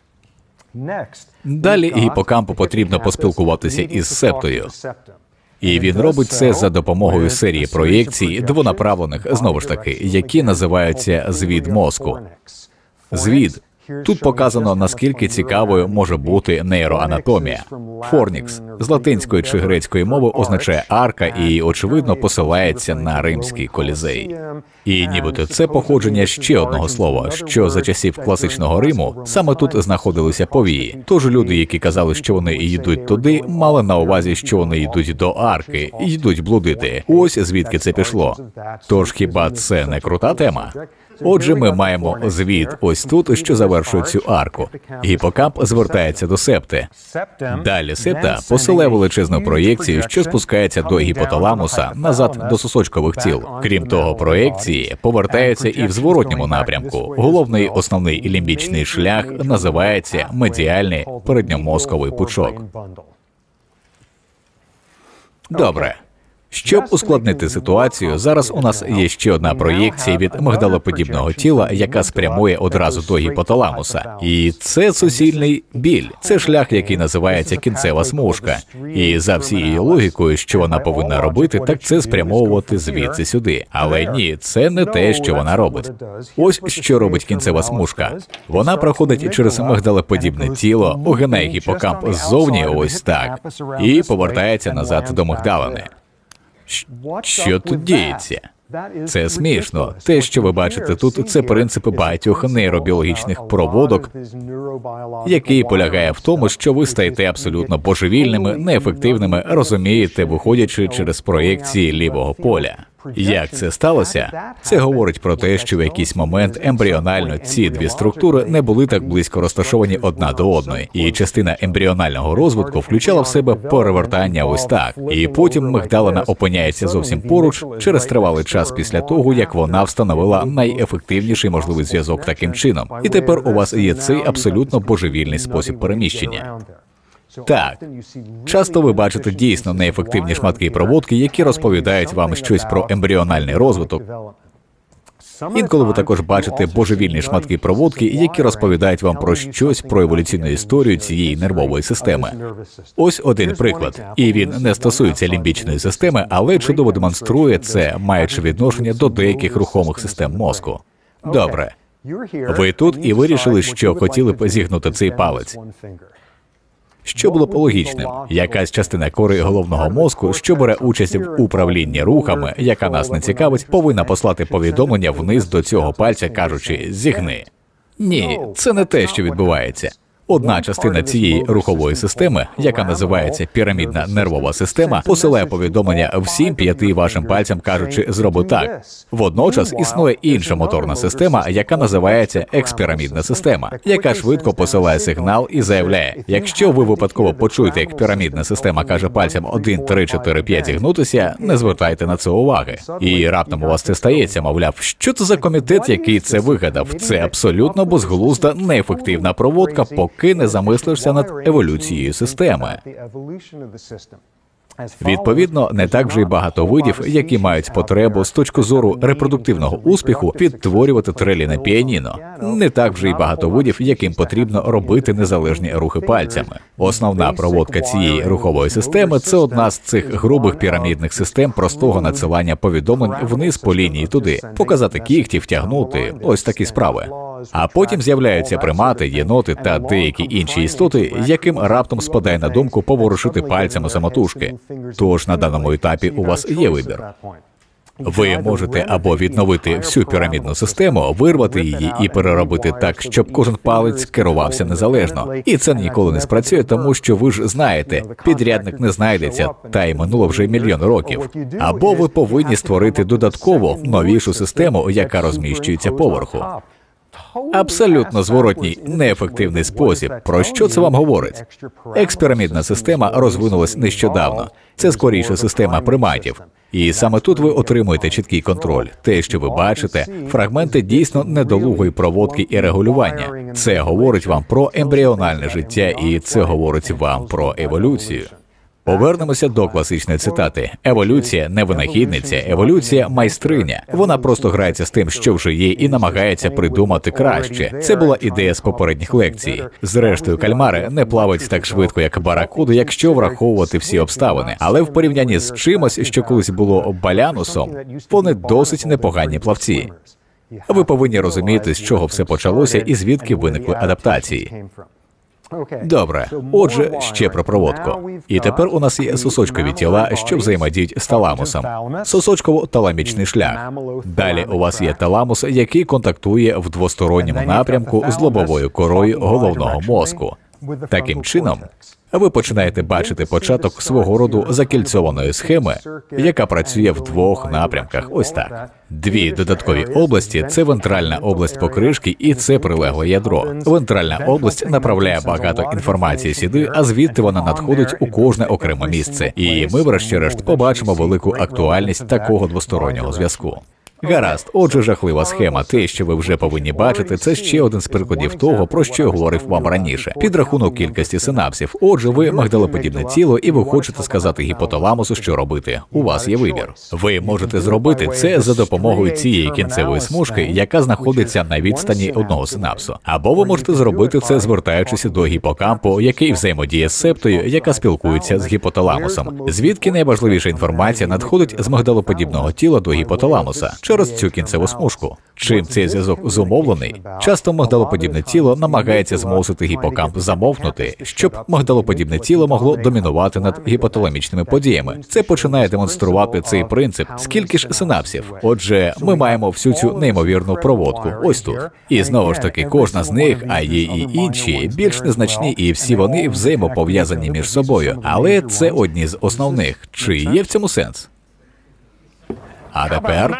Далі гіпокампу потрібно поспілкуватися із септою. І він робить це за допомогою серії проєкцій, двонаправлених, знову ж таки, які називаються звід мозку. Звід. Тут показано, наскільки цікавою може бути нейроанатомія. Форнікс з латинської чи грецької мови означає арка і, очевидно, посилається на римський колізей. І нібито це походження ще одного слова, що за часів класичного Риму саме тут знаходилися повії. Тож люди, які казали, що вони йдуть туди, мали на увазі, що вони йдуть до арки, йдуть блудити. Ось звідки це пішло. Тож хіба це не крута тема? Отже, ми маємо звід ось тут, що завершує цю арку. Гіпокамп звертається до септи. Далі септа посилає величезну проєкцію, що спускається до гіпоталамуса, назад до сосочкових тіл. Крім того, проєкції повертаються і в зворотньому напрямку. Головний основний лімбічний шлях називається медіальний передньомозковий пучок. Добре. Щоб ускладнити ситуацію, зараз у нас є ще одна проєкція від мигдалоподібного тіла, яка спрямує одразу до гіпоталамуса. І це суцільний біль. Це шлях, який називається кінцева смужка. І за всією логікою, що вона повинна робити, так це спрямовувати звідси сюди. Але ні, це не те, що вона робить. Ось що робить кінцева смужка. Вона проходить через мигдалоподібне тіло, огинає гіпокамп ззовні ось так, і повертається назад до мигдалини. Що тут діється? Це смішно. Те, що ви бачите тут, це принципи багатьох нейробіологічних проводок, який полягає в тому, що ви стаєте абсолютно божевільними, неефективними, розумієте, виходячи через проєкції лівого поля. Як це сталося? Це говорить про те, що в якийсь момент ембріонально ці дві структури не були так близько розташовані одна до одної, і частина ембріонального розвитку включала в себе перевертання ось так, і потім мигдалина опиняється зовсім поруч через тривалий час після того, як вона встановила найефективніший можливий зв'язок таким чином. І тепер у вас є цей абсолютно божевільний спосіб переміщення. Так, часто ви бачите дійсно неефективні шматки проводки, які розповідають вам щось про ембріональний розвиток. Інколи ви також бачите божевільні шматки проводки, які розповідають вам про щось про еволюційну історію цієї нервової системи. Ось один приклад. І він не стосується лімбічної системи, але чудово демонструє це, маючи відношення до деяких рухомих систем мозку. Добре. Ви тут і вирішили, що хотіли б зігнути цей палець. Що було б логічним? Якась частина кори головного мозку, що бере участь в управлінні рухами, яка нас не цікавить, повинна послати повідомлення вниз до цього пальця, кажучи «зігни». Ні, це не те, що відбувається. Одна частина цієї рухової системи, яка називається пірамідна нервова система, посилає повідомлення всім 5 вашим пальцям, кажучи «зроби так». Водночас існує інша моторна система, яка називається експірамідна система, яка швидко посилає сигнал і заявляє, якщо ви випадково почуєте, як пірамідна система каже пальцям 1, 3, 4, 5 зігнутися, не звертайте на це уваги. І раптом у вас це стається, мовляв, що це за комітет, який це вигадав? Це абсолютно безглузда, неефективна проводка, поки не замислишся над еволюцією системи. Відповідно, не так вже й багато видів, які мають потребу з точки зору репродуктивного успіху відтворювати трелі на піаніно. Не так вже й багато видів, яким потрібно робити незалежні рухи пальцями. Основна проводка цієї рухової системи – це одна з цих грубих пірамідних систем простого надсилання повідомлень вниз по лінії туди. Показати кігті, втягнути – ось такі справи. А потім з'являються примати, єноти та деякі інші істоти, яким раптом спадає на думку поворушити пальцями самотужки. Тож на даному етапі у вас є вибір. Ви можете або відновити всю пірамідну систему, вирвати її і переробити так, щоб кожен палець керувався незалежно. І це ніколи не спрацює, тому що ви ж знаєте, підрядник не знайдеться, та й минуло вже мільйон років. Або ви повинні створити додатково новішу систему, яка розміщується поверху. Абсолютно зворотній, неефективний спосіб. Про що це вам говорить? Експірамідна система розвинулась нещодавно. Це скоріше система приматів. І саме тут ви отримуєте чіткий контроль. Те, що ви бачите, фрагменти дійсно недолугої проводки і регулювання. Це говорить вам про ембріональне життя, і це говорить вам про еволюцію. Повернемося до класичної цитати. Еволюція не винахідниця, еволюція майстриня. Вона просто грається з тим, що вже є, і намагається придумати краще. Це була ідея з попередніх лекцій. Зрештою, кальмари не плавають так швидко, як баракуди, якщо враховувати всі обставини. Але в порівнянні з чимось, що колись було балянусом, вони досить непогані плавці. Ви повинні розуміти, з чого все почалося і звідки виникли адаптації. Добре. Отже, ще про проводку. І тепер у нас є сосочкові тіла, що взаємодіють з таламусом. Сосочково-таламічний шлях. Далі у вас є таламус, який контактує в двосторонньому напрямку з лобовою корою головного мозку. Таким чином, ви починаєте бачити початок свого роду закільцьованої схеми, яка працює в двох напрямках. Ось так. Дві додаткові області – це вентральна область покришки і це прилегле ядро. Вентральна область направляє багато інформації сюди, а звідти вона надходить у кожне окреме місце. І ми, врешті-решт, побачимо велику актуальність такого двостороннього зв'язку. Гаразд, отже, жахлива схема. Те, що ви вже повинні бачити, це ще один з прикладів того, про що я говорив вам раніше. Підрахунок кількості синапсів. Отже, ви мигдалоподібне тіло, і ви хочете сказати гіпоталамусу, що робити. У вас є вибір. Ви можете зробити це за допомогою цієї кінцевої смужки, яка знаходиться на відстані одного синапсу. Або ви можете зробити це, звертаючись до гіпокампу, який взаємодіє з септою, яка спілкується з гіпоталамусом. Звідки найважливіша інформація надходить з мигдалоподібного тіла до гіпоталамуса? Через цю кінцеву смужку. Чим цей зв'язок зумовлений? Часто мигдалоподібне тіло намагається змусити гіпокамп замовкнути, щоб мигдалоподібне тіло могло домінувати над гіпоталамічними подіями. Це починає демонструвати цей принцип. Скільки ж синапсів? Отже, ми маємо всю цю неймовірну проводку. Ось тут. І знову ж таки, кожна з них, а є і інші, більш незначні, і всі вони взаємопов'язані між собою. Але це одні з основних. Чи є в цьому сенс? А тепер...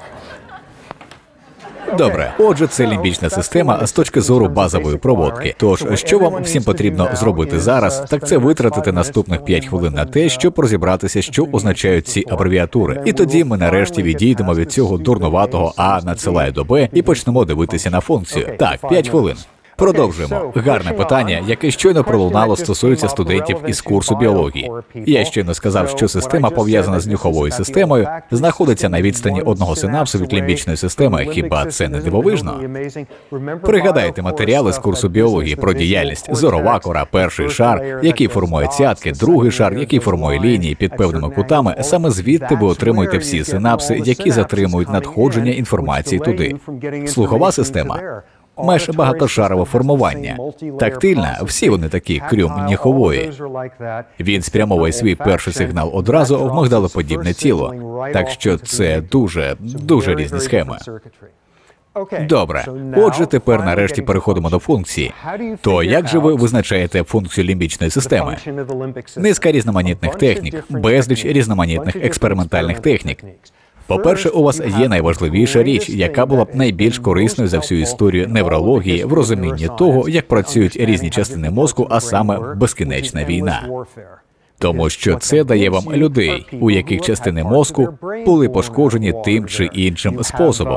Добре. Отже, це лімбічна система з точки зору базової проводки. Тож, що вам всім потрібно зробити зараз, так це витратити наступних 5 хвилин на те, щоб розібратися, що означають ці абревіатури. І тоді ми нарешті відійдемо від цього дурнуватого «А надсилає до Б» і почнемо дивитися на функцію. Так, 5 хвилин. Продовжуємо. Гарне питання, яке щойно пролунало, стосується студентів із курсу біології. Я щойно сказав, що система, пов'язана з нюховою системою, знаходиться на відстані одного синапсу від лімбічної системи. Хіба це не дивовижно? Пригадайте матеріали з курсу біології про діяльність зорова кора, перший шар, який формує цятки, другий шар, який формує лінії під певними кутами. Саме звідти ви отримуєте всі синапси, які затримують надходження інформації туди. Слухова система майже багатошарове формування. Тактильна, всі вони такі, крім нюхової. Він спрямовує свій перший сигнал одразу в мигдалоподібне тіло. Так що це дуже різні схеми. Добре. Отже, тепер нарешті переходимо до функції. То як же ви визначаєте функцію лімбічної системи? Низка різноманітних технік, безліч різноманітних експериментальних технік. По-перше, у вас є найважливіша річ, яка була б найбільш корисною за всю історію неврології в розумінні того, як працюють різні частини мозку, а саме безкінечна війна. Тому що це дає вам людей, у яких частини мозку були пошкоджені тим чи іншим способом.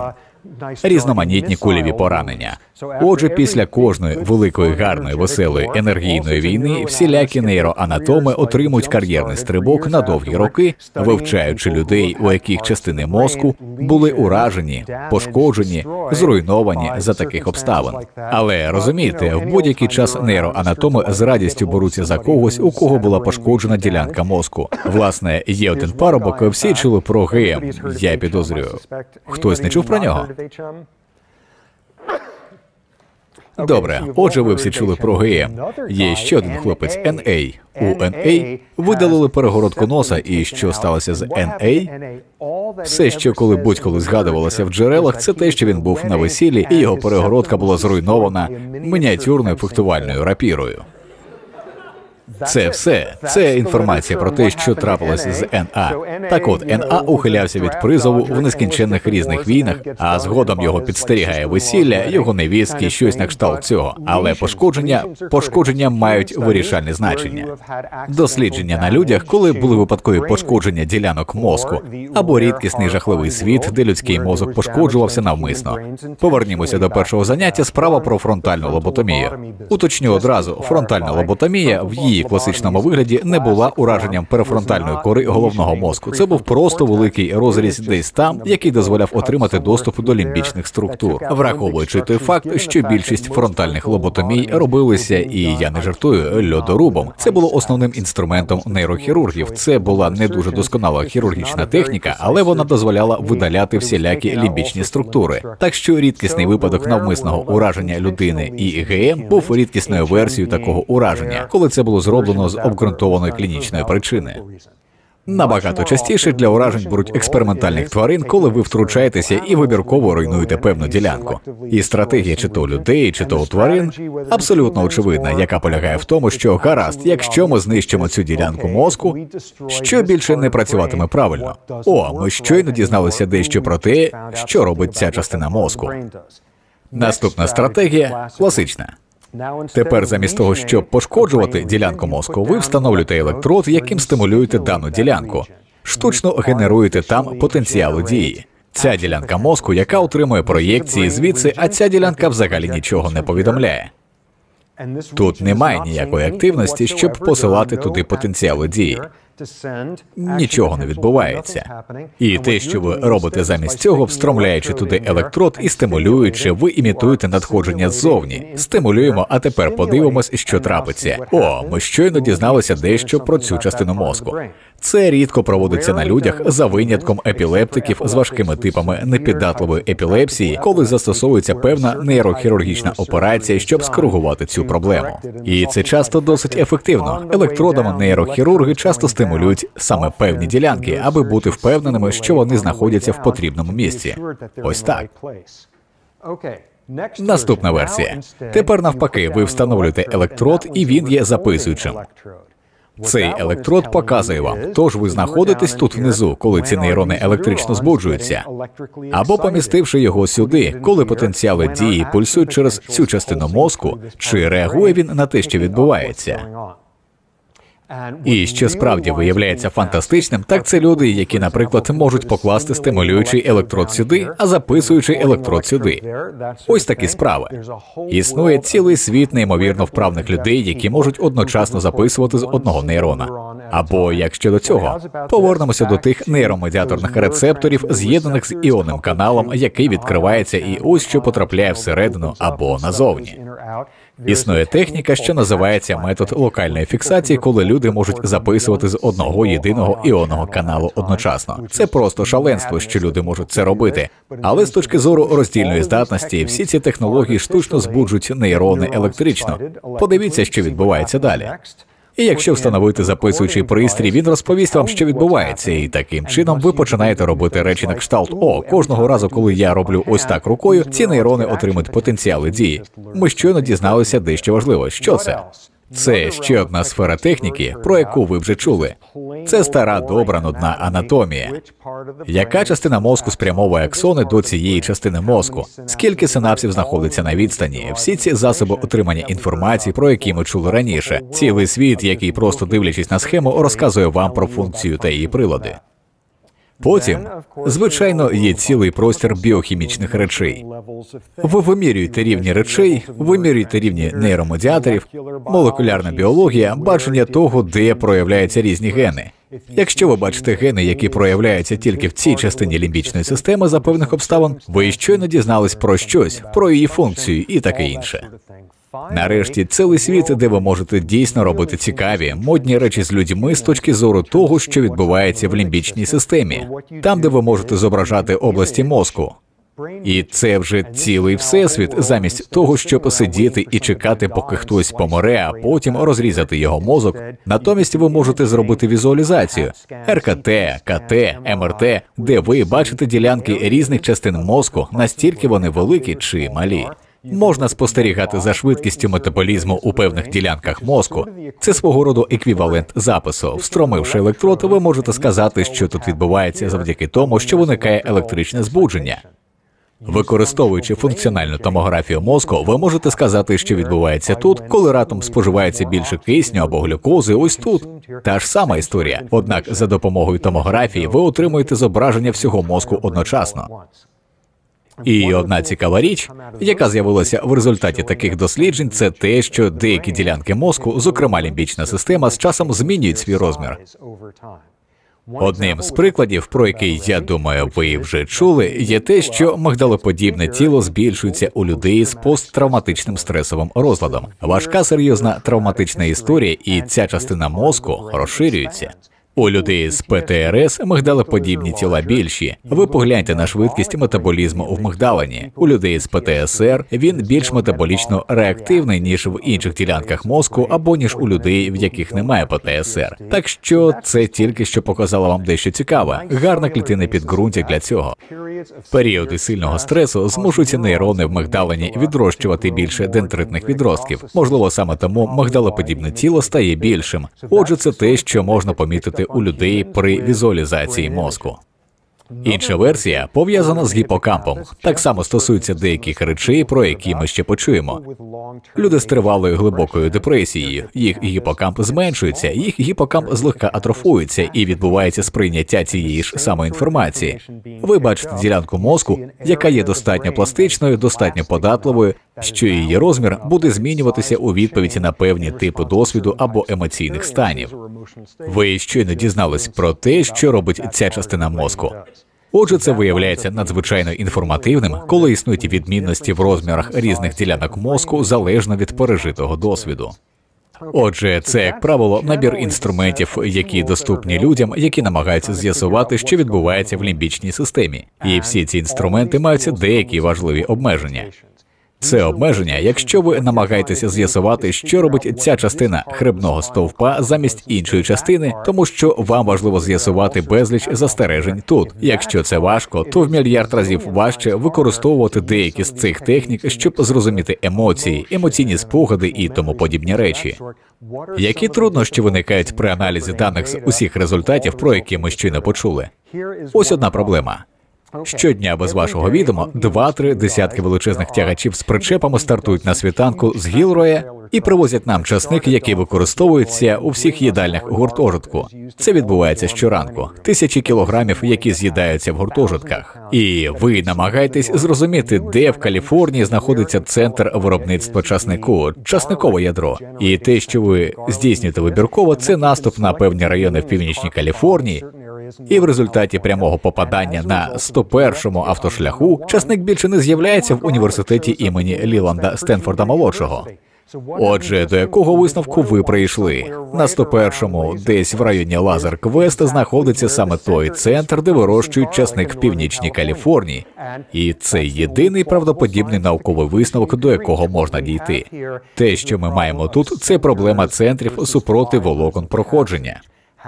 різноманітні кульові поранення. Отже, після кожної великої, гарної, веселої, енергійної війни всілякі нейроанатоми отримують кар'єрний стрибок на довгі роки, вивчаючи людей, у яких частини мозку були уражені, пошкоджені, зруйновані за таких обставин. Але, розумієте, в будь-який час нейроанатоми з радістю беруться за когось, у кого була пошкоджена ділянка мозку. Власне, є один парубок, всі чули про ГМ, я підозрюю. Хтось не чув про нього? Добре, отже, ви всі чули про ГМ. Є ще один хлопець, НА. У НА видалили перегородку носа, і що сталося з НА? Все, що коли будь-коли згадувалося в джерелах, це те, що він був на весіллі, і його перегородка була зруйнована мініатюрною фехтувальною рапірою. Це все. Це інформація про те, що трапилося з НА. Так от, НА ухилявся від призову в нескінченних різних війнах, а згодом його підстерігає весілля, його невістки, щось на кшталт цього. Але пошкодження мають вирішальне значення. Дослідження на людях, коли були випадкові пошкодження ділянок мозку, або рідкісний жахливий світ, де людський мозок пошкоджувався навмисно. Повернімося до першого заняття, справа про фронтальну лоботомію. Уточню одразу, фронтальна лоботомія в її класичному вигляді не була ураженням перифронтальної кори головного мозку. Це був просто великий розріз десь там, який дозволяв отримати доступ до лімбічних структур. Враховуючи той факт, що більшість фронтальних лоботомій робилися, і я не жартую, льодорубом. Це було основним інструментом нейрохірургів. Це була не дуже досконала хірургічна техніка, але вона дозволяла видаляти всілякі лімбічні структури. Так що рідкісний випадок навмисного ураження людини і ГМ був рідкісною версією такого ураження, коли це було зроблено з обґрунтованої клінічної причини. Набагато частіше для уражень беруть експериментальних тварин, коли ви втручаєтеся і вибірково руйнуєте певну ділянку. І стратегія чи то у людей, чи то у тварин абсолютно очевидна, яка полягає в тому, що гаразд, якщо ми знищимо цю ділянку мозку, що більше не працюватиме правильно. Ми щойно дізналися дещо про те, що робить ця частина мозку. Наступна стратегія – класична. Тепер замість того, щоб пошкоджувати ділянку мозку, ви встановлюєте електрод, яким стимулюєте дану ділянку. Штучно генеруєте там потенціали дії. Ця ділянка мозку, яка отримує проєкції звідси, а ця ділянка взагалі нічого не повідомляє. Тут немає ніякої активності, щоб посилати туди потенціали дії. Нічого не відбувається. І те, що ви робите замість цього, встромляючи туди електрод і стимулюючи, ви імітуєте надходження ззовні. Стимулюємо, а тепер подивимось, що трапиться. Ми щойно дізналися дещо про цю частину мозку. Це рідко проводиться на людях за винятком епілептиків з важкими типами непіддатливої епілепсії, коли застосовується певна нейрохірургічна операція, щоб скоригувати цю проблему. І це часто досить ефективно. Електродами нейрохірурги часто стимулюють саме певні ділянки, аби бути впевненими, що вони знаходяться в потрібному місці. Ось так. Наступна версія. Тепер навпаки, ви встановлюєте електрод, і він є записуючим. Цей електрод показує вам, тож ви знаходитесь тут внизу, коли ці нейрони електрично збуджуються, або помістивши його сюди, коли потенціали дії пульсують через цю частину мозку, чи реагує він на те, що відбувається. І що справді виявляється фантастичним, так це люди, які, наприклад, можуть покласти стимулюючий електрод сюди, а записуючий електрод сюди. Ось такі справи. Існує цілий світ неймовірно вправних людей, які можуть одночасно записувати з одного нейрона. Або, як щодо цього, повернемося до тих нейромедіаторних рецепторів, з'єднаних з іонним каналом, який відкривається і ось що потрапляє всередину або назовні. Існує техніка, що називається метод локальної фіксації, коли люди можуть записувати з одного єдиного іонного каналу одночасно. Це просто шаленство, що люди можуть це робити. Але з точки зору роздільної здатності, всі ці технології штучно збуджують нейрони електрично. Подивіться, що відбувається далі. І якщо встановити записуючий пристрій, він розповість вам, що відбувається, і таким чином ви починаєте робити речі на кшталт кожного разу, коли я роблю ось так рукою, ці нейрони отримують потенціали дії. Ми щойно дізналися дещо важливе. Що це? Це ще одна сфера техніки, про яку ви вже чули. Це стара, добра, нудна анатомія. Яка частина мозку спрямовує аксони до цієї частини мозку? Скільки синапсів знаходиться на відстані? Всі ці засоби отримання інформації, про які ми чули раніше. Цілий світ, який, просто дивлячись на схему, розказує вам про функцію та її прилади. Потім, звичайно, є цілий простір біохімічних речей. Ви вимірюєте рівні речей, вимірюєте рівні нейромедіаторів, молекулярна біологія, бачення того, де проявляються різні гени. Якщо ви бачите гени, які проявляються тільки в цій частині лімбічної системи за певних обставин, ви щойно дізнались про щось, про її функцію і таке інше. Нарешті, цілий світ, де ви можете дійсно робити цікаві, модні речі з людьми з точки зору того, що відбувається в лімбічній системі, там, де ви можете зображати області мозку. І це вже цілий всесвіт, замість того, щоб сидіти і чекати, поки хтось помре, а потім розрізати його мозок. Натомість ви можете зробити візуалізацію – РКТ, КТ, МРТ, де ви бачите ділянки різних частин мозку, настільки вони великі чи малі. Можна спостерігати за швидкістю метаболізму у певних ділянках мозку. Це свого роду еквівалент запису. Встромивши електрод, ви можете сказати, що тут відбувається завдяки тому, що виникає електричне збудження. Використовуючи функціональну томографію мозку, ви можете сказати, що відбувається тут, коли раптом споживається більше кисню або глюкози, ось тут. Та ж сама історія. Однак за допомогою томографії ви отримуєте зображення всього мозку одночасно. І одна цікава річ, яка з'явилася в результаті таких досліджень, це те, що деякі ділянки мозку, зокрема лімбічна система, з часом змінюють свій розмір. Одним з прикладів, про який, я думаю, ви вже чули, є те, що мигдалоподібне тіло збільшується у людей з посттравматичним стресовим розладом. Важка серйозна травматична історія, і ця частина мозку розширюється. У людей з ПТРС мигдалоподібні тіла більші. Ви погляньте на швидкість метаболізму в мигдалині. У людей з ПТСР він більш метаболічно реактивний, ніж в інших ділянках мозку, або ніж у людей, в яких немає ПТСР. Так що це тільки що показало вам дещо цікаве. Гарне клітинне підґрунтя для цього. Періоди сильного стресу змушують нейрони в мигдалині відрощувати більше дендритних відростків. Можливо, саме тому мигдалоподібне тіло стає більшим. Отже, це те, що можна помітити у людей при візуалізації мозку. Інша версія пов'язана з гіпокампом. Так само стосується деяких речей, про які ми ще почуємо. Люди з тривалою глибокою депресією, їх гіпокамп зменшується, їх гіпокамп злегка атрофується і відбувається сприйняття цієї ж самої інформації. Ви бачите ділянку мозку, яка є достатньо пластичною, достатньо податливою, що її розмір буде змінюватися у відповідь на певні типи досвіду або емоційних станів. Ви щойно дізнались про те, що робить ця частина мозку. Отже, це виявляється надзвичайно інформативним, коли існують відмінності в розмірах різних ділянок мозку залежно від пережитого досвіду. Отже, це, як правило, набір інструментів, які доступні людям, які намагаються з'ясувати, що відбувається в лімбічній системі. І всі ці інструменти мають деякі важливі обмеження. Це обмеження, якщо ви намагаєтеся з'ясувати, що робить ця частина хребного стовпа замість іншої частини, тому що вам важливо з'ясувати безліч застережень тут. Якщо це важко, то в мільярд разів важче використовувати деякі з цих технік, щоб зрозуміти емоції, емоційні спогади і тому подібні речі. Які труднощі виникають при аналізі даних з усіх результатів, про які ми щойно почули? Ось одна проблема. Щодня без вашого відома 2-3 десятки величезних тягачів з причепами стартують на світанку з Гілроя і привозять нам часник, який використовується у всіх їдальнях гуртожитку. Це відбувається щоранку. Тисячі кілограмів, які з'їдаються в гуртожитках. І ви намагаєтесь зрозуміти, де в Каліфорнії знаходиться центр виробництва часнику, часникове ядро. І те, що ви здійснюєте вибірково, це наступ на певні райони в північній Каліфорнії. І в результаті прямого попадання на 101-му автошляху часник більше не з'являється в університеті імені Ліланда Стенфорда-молодшого. Отже, до якого висновку ви прийшли? На 101-му, десь в районі Лазер-Квест, знаходиться саме той центр, де вирощують часник в північній Каліфорнії. І це єдиний правдоподібний науковий висновок, до якого можна дійти. Те, що ми маємо тут, це проблема центрів супроти волокон проходження.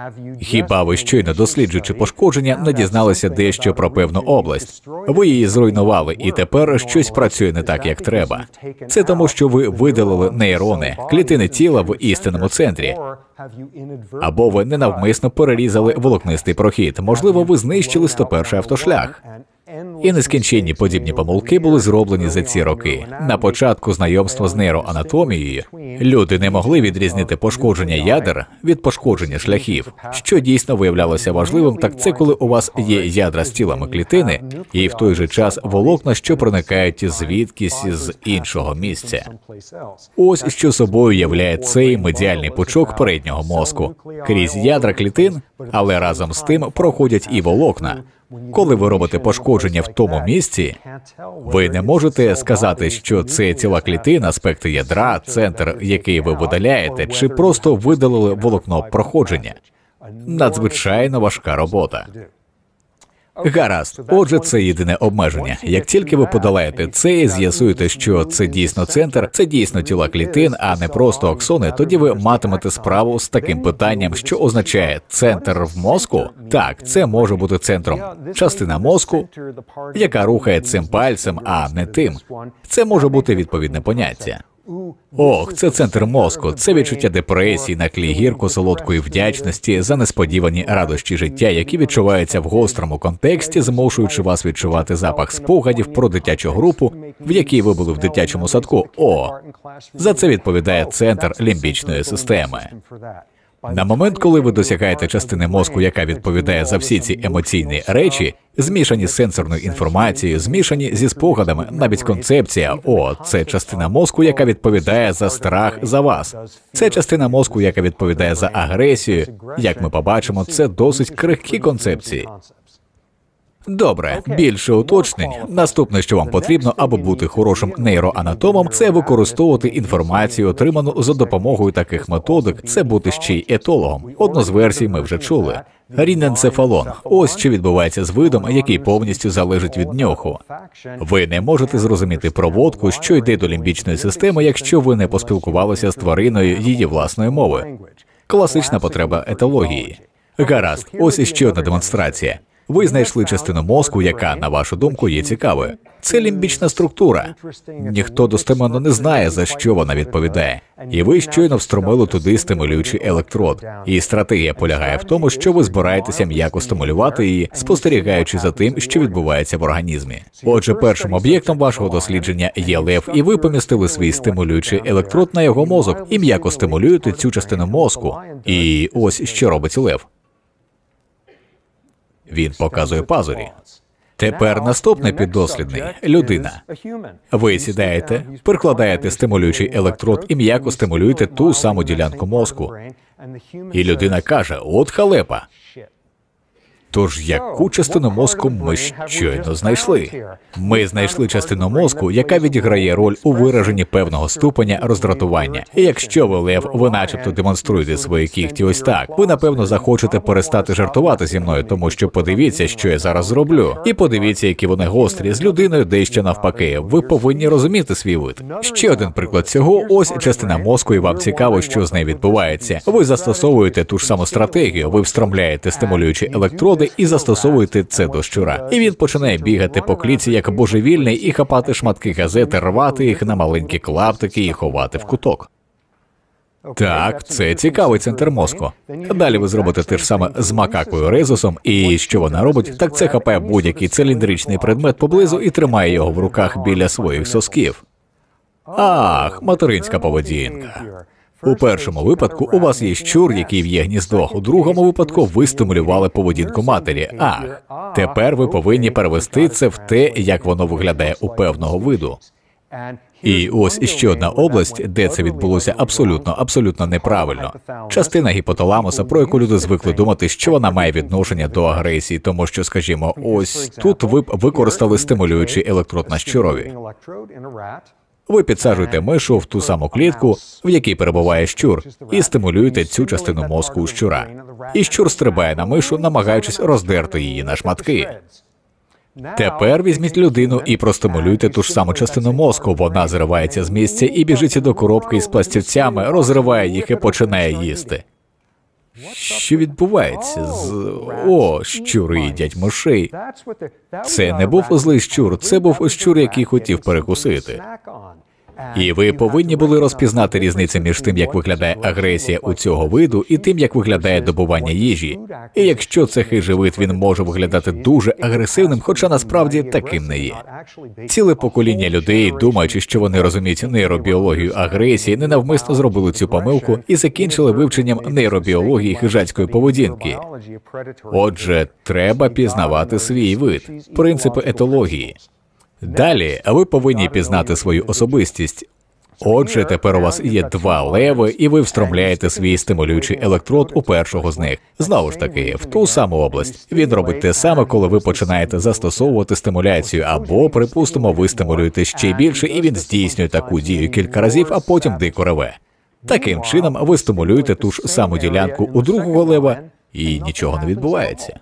Хіба ви щойно, досліджуючи пошкодження, не дізналися дещо про певну область? Ви її зруйнували, і тепер щось працює не так, як треба. Це тому, що ви видалили нейрони, клітини тіла в істинному центрі. Або ви ненавмисно перерізали волокнистий прохід. Можливо, ви знищили 101-й автошлях. І нескінченні подібні помилки були зроблені за ці роки. На початку знайомства з нейроанатомією люди не могли відрізнити пошкодження ядер від пошкодження шляхів. Що дійсно виявлялося важливим, так це коли у вас є ядра з тілами клітини і в той же час волокна, що проникають звідкись з іншого місця. Ось що собою являє цей медіальний пучок переднього мозку. Крізь ядра клітин, але разом з тим проходять і волокна. Коли ви робите пошкодження в тому місці, ви не можете сказати, що це ціла клітина, аспекти ядра, центр, який ви видаляєте, чи просто видалили волокно проходження. Надзвичайно важка робота. Гаразд, отже, це єдине обмеження. Як тільки ви подолаєте це і з'ясуєте, що це дійсно центр, це дійсно тіла клітин, а не просто аксони, тоді ви матимете справу з таким питанням, що означає «центр в мозку»? Так, це може бути центром. Частина мозку, яка рухає цим пальцем, а не тим. Це може бути відповідне поняття. Ох, це центр мозку, це відчуття депресії на тлі гірко-солодкої вдячності за несподівані радощі життя, які відчуваються в гострому контексті, змушуючи вас відчувати запах спогадів про дитячу групу, в якій ви були в дитячому садку. О, за це відповідає центр лімбічної системи. На момент, коли ви досягаєте частини мозку, яка відповідає за всі ці емоційні речі, змішані з сенсорною інформацією, змішані зі спогадами, навіть концепція «О, це частина мозку, яка відповідає за страх за вас». Це частина мозку, яка відповідає за агресію. Як ми побачимо, це досить крихкі концепції. Добре, більше уточнень. Наступне, що вам потрібно, аби бути хорошим нейроанатомом, це використовувати інформацію, отриману за допомогою таких методик, це бути ще й етологом. Одну з версій ми вже чули. Ріненцефалон. Ось що відбувається з видом, який повністю залежить від нюху. Ви не можете зрозуміти проводку, що йде до лімбічної системи, якщо ви не поспілкувалися з твариною її власної мови. Класична потреба етології. Гаразд, ось іще одна демонстрація. Ви знайшли частину мозку, яка, на вашу думку, є цікавою. Це лімбічна структура. Ніхто достеменно не знає, за що вона відповідає. І ви щойно встромили туди стимулюючий електрод. І стратегія полягає в тому, що ви збираєтеся м'яко стимулювати її, спостерігаючи за тим, що відбувається в організмі. Отже, першим об'єктом вашого дослідження є лев, і ви помістили свій стимулюючий електрод на його мозок і м'яко стимулюєте цю частину мозку. І ось що робить лев. Він показує пазурі. Тепер наступний піддослідний – людина. Ви сідаєте, прикладаєте стимулюючий електрод і м'яко стимулюєте ту саму ділянку мозку. І людина каже: «От халепа». Тож, яку частину мозку ми щойно знайшли? Ми знайшли частину мозку, яка відіграє роль у вираженні певного ступеня роздратування. І якщо ви, лев, ви начебто демонструєте свої кігті ось так, ви, напевно, захочете перестати жартувати зі мною, тому що подивіться, що я зараз зроблю. І подивіться, які вони гострі, з людиною дещо навпаки. Ви повинні розуміти свій вид. Ще один приклад цього – ось частина мозку, і вам цікаво, що з нею відбувається. Ви застосовуєте ту ж саму стратегію, ви встромляєте стимулюючі електроди і застосовуєте це до щура. І він починає бігати по клітці як божевільний і хапати шматки газети, рвати їх на маленькі клаптики і ховати в куток. Так, це цікавий центр мозку. Далі ви зробите те ж саме з макакою резусом, і що вона робить, так це хапає будь-який циліндричний предмет поблизу і тримає його в руках біля своїх сосків. Ах, материнська поведінка. У першому випадку у вас є щур, який в'є гніздо, у другому випадку ви стимулювали поведінку матері. Ах, тепер ви повинні перевести це в те, як воно виглядає у певного виду. І ось іще одна область, де це відбулося абсолютно неправильно. Частина гіпоталамуса, про яку люди звикли думати, що вона має відношення до агресії, тому що, скажімо, ось тут ви б використали стимулюючий електрод на щурові. Ви підсаджуєте мишу в ту саму клітку, в якій перебуває щур, і стимулюєте цю частину мозку у щура. І щур стрибає на мишу, намагаючись роздерти її на шматки. Тепер візьміть людину і простимулюйте ту ж саму частину мозку. Вона зривається з місця і біжить до коробки із пластівцями, розриває їх і починає їсти. Що відбувається з... О, щури їдять мишей. Це не був злий щур, це був щур, який хотів перекусити. І ви повинні були розпізнати різницю між тим, як виглядає агресія у цього виду, і тим, як виглядає добування їжі. І якщо це хижий вид, він може виглядати дуже агресивним, хоча насправді таким не є. Ціле покоління людей, думаючи, що вони розуміють нейробіологію агресії, ненавмисно зробили цю помилку і закінчили вивченням нейробіології хижацької поведінки. Отже, треба пізнавати свій вид. Принципи етології. Далі, ви повинні пізнати свою особистість. Отже, тепер у вас є 2 леви, і ви встромляєте свій стимулюючий електрод у першого з них. Знову ж таки, в ту саму область. Він робить те саме, коли ви починаєте застосовувати стимуляцію, або, припустимо, ви стимулюєте ще більше, і він здійснює таку дію кілька разів, а потім дико реве. Таким чином, ви стимулюєте ту ж саму ділянку у другого лева, і нічого не відбувається.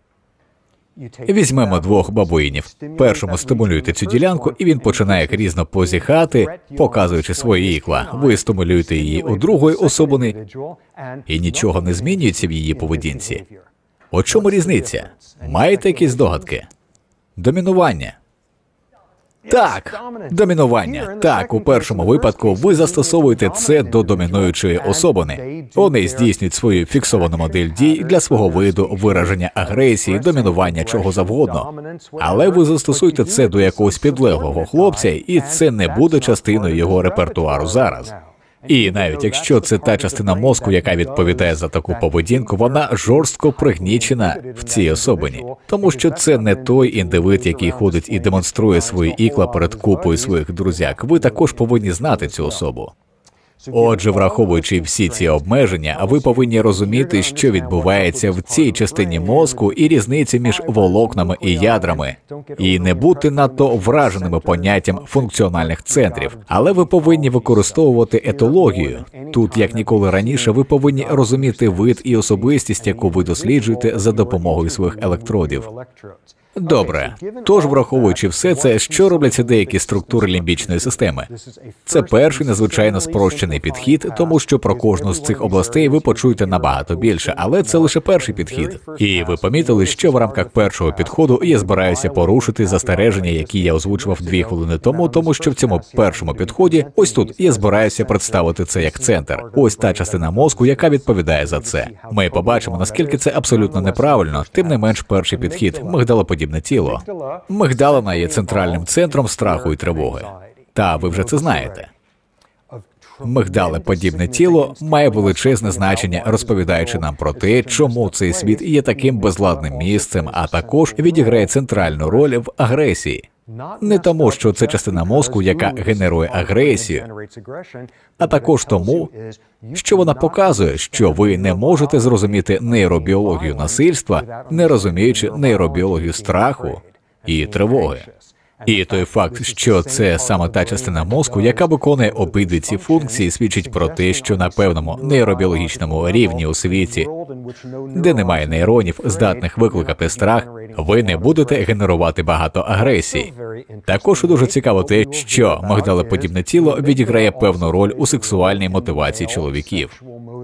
Візьмемо 2 бабуїнів. Першому стимулюєте цю ділянку, і він починає грізно позіхати, показуючи свої ікла. Ви стимулюєте її у другої особини, і нічого не змінюється в її поведінці. У чому різниця? Маєте якісь здогадки? Домінування. Так, домінування. Так, у першому випадку ви застосовуєте це до домінуючої особини. Вони здійснюють свою фіксовану модель дій для свого виду, вираження агресії, домінування чого завгодно. Але ви застосуєте це до якогось підлеглого хлопця, і це не буде частиною його репертуару зараз. І навіть якщо це та частина мозку, яка відповідає за таку поведінку, вона жорстко пригнічена в цій особині. Тому що це не той індивид, який ходить і демонструє свої ікла перед купою своїх друзяк. Ви також повинні знати цю особу. Отже, враховуючи всі ці обмеження, ви повинні розуміти, що відбувається в цій частині мозку і різниці між волокнами і ядрами. І не бути надто враженими поняттям функціональних центрів. Але ви повинні використовувати етологію. Тут, як ніколи раніше, ви повинні розуміти вид і особистість, яку ви досліджуєте за допомогою своїх електродів. Добре. Тож, враховуючи все це, що робляться деякі структури лімбічної системи? Це перший надзвичайно спрощений підхід, тому що про кожну з цих областей ви почуєте набагато більше, але це лише перший підхід. І ви помітили, що в рамках першого підходу я збираюся порушити застереження, які я озвучував 2 хвилини тому що в цьому першому підході, ось тут, я збираюся представити це як центр. Ось та частина мозку, яка відповідає за це. Ми побачимо, наскільки це абсолютно неправильно, тим не менш перший підхід – мигдалоподібне тіло. Мигдалина є центральним центром страху і тривоги. Та ви вже це знаєте. Мигдалеподібне тіло має величезне значення, розповідаючи нам про те, чому цей світ є таким безладним місцем, а також відіграє центральну роль в агресії. Не тому, що це частина мозку, яка генерує агресію, а також тому, що вона показує, що ви не можете зрозуміти нейробіологію насильства, не розуміючи нейробіологію страху і тривоги. І той факт, що це саме та частина мозку, яка виконує обидві ці функції, свідчить про те, що на певному нейробіологічному рівні у світі, де немає нейронів, здатних викликати страх, ви не будете генерувати багато агресії. Також дуже цікаво те, що мигдалеподібне тіло відіграє певну роль у сексуальній мотивації чоловіків.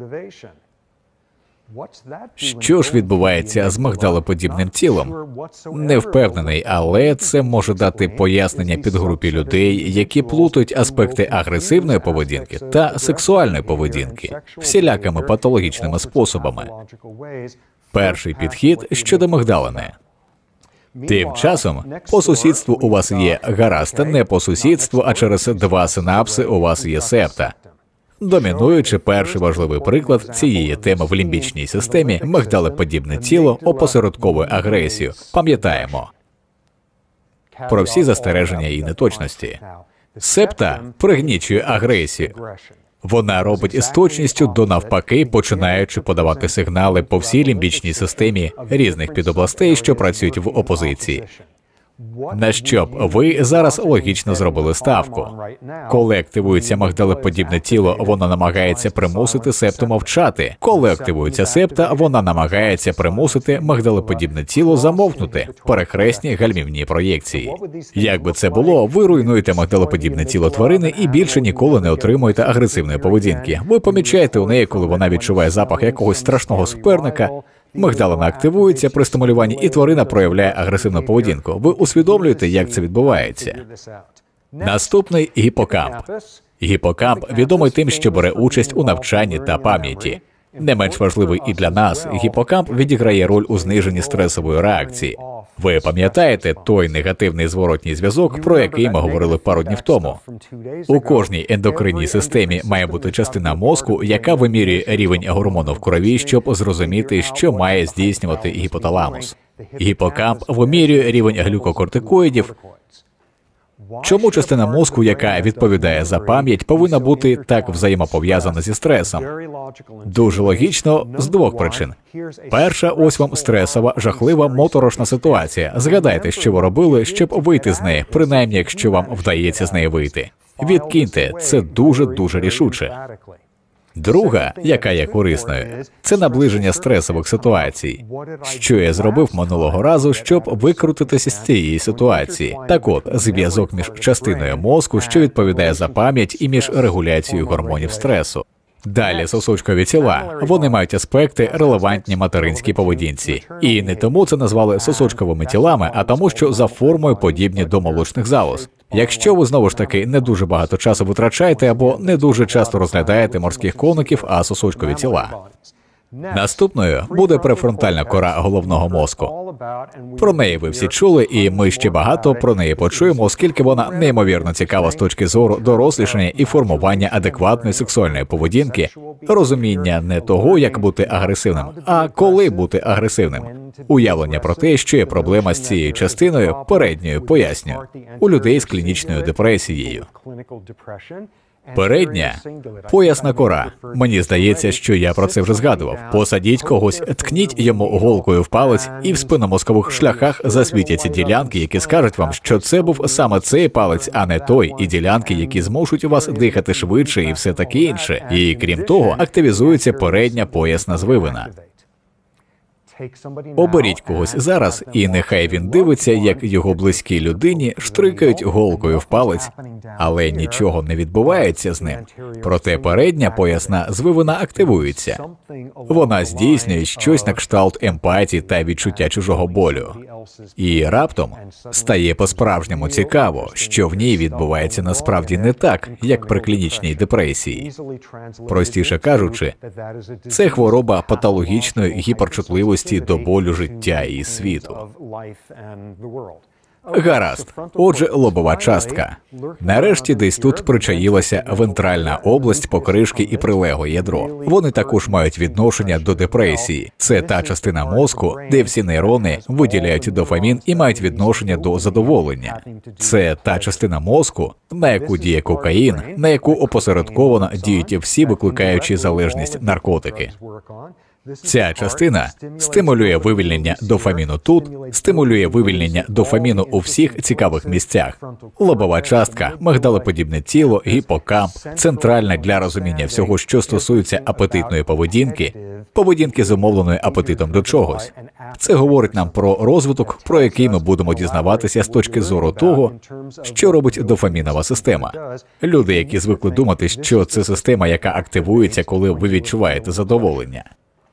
Що ж відбувається з мигдалоподібним тілом? Не впевнений, але це може дати пояснення підгрупі людей, які плутають аспекти агресивної поведінки та сексуальної поведінки всілякими патологічними способами. Перший підхід щодо мигдалини. Тим часом, по сусідству у вас є гаразд, не по сусідству, а через 2 синапси у вас є септа. Домінуючи перший важливий приклад цієї теми в лімбічній системі, мигдалеподібне тіло опосередковує агресію. Пам'ятаємо про всі застереження і неточності. Септа пригнічує агресію. Вона робить із точністю до навпаки, починаючи подавати сигнали по всій лімбічній системі різних підобластей, що працюють в опозиції. На що б ви зараз логічно зробили ставку? Коли активується мигдалеподібне тіло, воно намагається примусити септу мовчати. Коли активується септа, вона намагається примусити мигдалеподібне тіло замовкнути. Перехресні гальмівні проєкції. Як би це було, ви руйнуєте мигдалеподібне тіло тварини і більше ніколи не отримуєте агресивної поведінки. Ви помічаєте у неї, коли вона відчуває запах якогось страшного суперника, мигдалина активується при стимулюванні, і тварина проявляє агресивну поведінку. Ви усвідомлюєте, як це відбувається? Наступний – гіпокамп. Гіпокамп відомий тим, що бере участь у навчанні та пам'яті. Не менш важливий і для нас, гіпокамп відіграє роль у зниженні стресової реакції. Ви пам'ятаєте той негативний зворотній зв'язок, про який ми говорили пару днів тому? У кожній ендокринній системі має бути частина мозку, яка вимірює рівень гормону в крові, щоб зрозуміти, що має здійснювати гіпоталамус. Гіпокамп вимірює рівень глюкокортикоїдів. Чому частина мозку, яка відповідає за пам'ять, повинна бути так взаємопов'язана зі стресом? Дуже логічно, з двох причин. Перша – ось вам стресова, жахлива, моторошна ситуація. Згадайте, що ви робили, щоб вийти з неї, принаймні, якщо вам вдається з неї вийти. Відкиньте, це дуже-дуже рішуче. Друга, яка є корисною, це наближення стресових ситуацій. Що я зробив минулого разу, щоб викрутитися з цієї ситуації? Так от, зв'язок між частиною мозку, що відповідає за пам'ять, і між регуляцією гормонів стресу. Далі сосочкові тіла. Вони мають аспекти, релевантні материнській поведінці. І не тому це назвали сосочковими тілами, а тому, що за формою подібні до молочних залоз. Якщо ви, знову ж таки, не дуже багато часу витрачаєте або не дуже часто розглядаєте морських коників, а сосочкові тіла. Наступною буде префронтальна кора головного мозку. Про неї ви всі чули, і ми ще багато про неї почуємо, оскільки вона неймовірно цікава з точки зору дорослішання і формування адекватної сексуальної поведінки, розуміння не того, як бути агресивним, а коли бути агресивним. Уявлення про те, що є проблема з цією частиною, передньою, пояснюю, у людей з клінічною депресією. Передня – поясна кора. Мені здається, що я про це вже згадував. Посадіть когось, ткніть йому голкою в палець, і в спинномозкових шляхах засвітяться ділянки, які скажуть вам, що це був саме цей палець, а не той, і ділянки, які змушують вас дихати швидше і все таке інше. І, крім того, активізується передня поясна звивина. Оберіть когось зараз, і нехай він дивиться, як його близькій людині штрикають голкою в палець, але нічого не відбувається з ним. Проте передня поясна звивина активується. Вона здійснює щось на кшталт емпатії та відчуття чужого болю. І раптом стає по-справжньому цікаво, що в ній відбувається насправді не так, як при клінічній депресії. Простіше кажучи, це хвороба патологічної гіперчутливості до болю життя і світу. Гаразд. Отже, лобова частка. Нарешті десь тут причаїлася вентральна область, покришки і прилегле ядро. Вони також мають відношення до депресії. Це та частина мозку, де всі нейрони виділяють дофамін і мають відношення до задоволення. Це та частина мозку, на яку діє кокаїн, на яку опосередковано діють всі викликаючі залежність наркотики. Ця частина стимулює вивільнення дофаміну тут, стимулює вивільнення дофаміну у всіх цікавих місцях. Лобова частка, мигдалоподібне тіло, гіпокамп, центральна для розуміння всього, що стосується апетитної поведінки, поведінки зумовленої апетитом до чогось. Це говорить нам про розвиток, про який ми будемо дізнаватися з точки зору того, що робить дофамінова система. Люди, які звикли думати, що це система, яка активується, коли ви відчуваєте задоволення.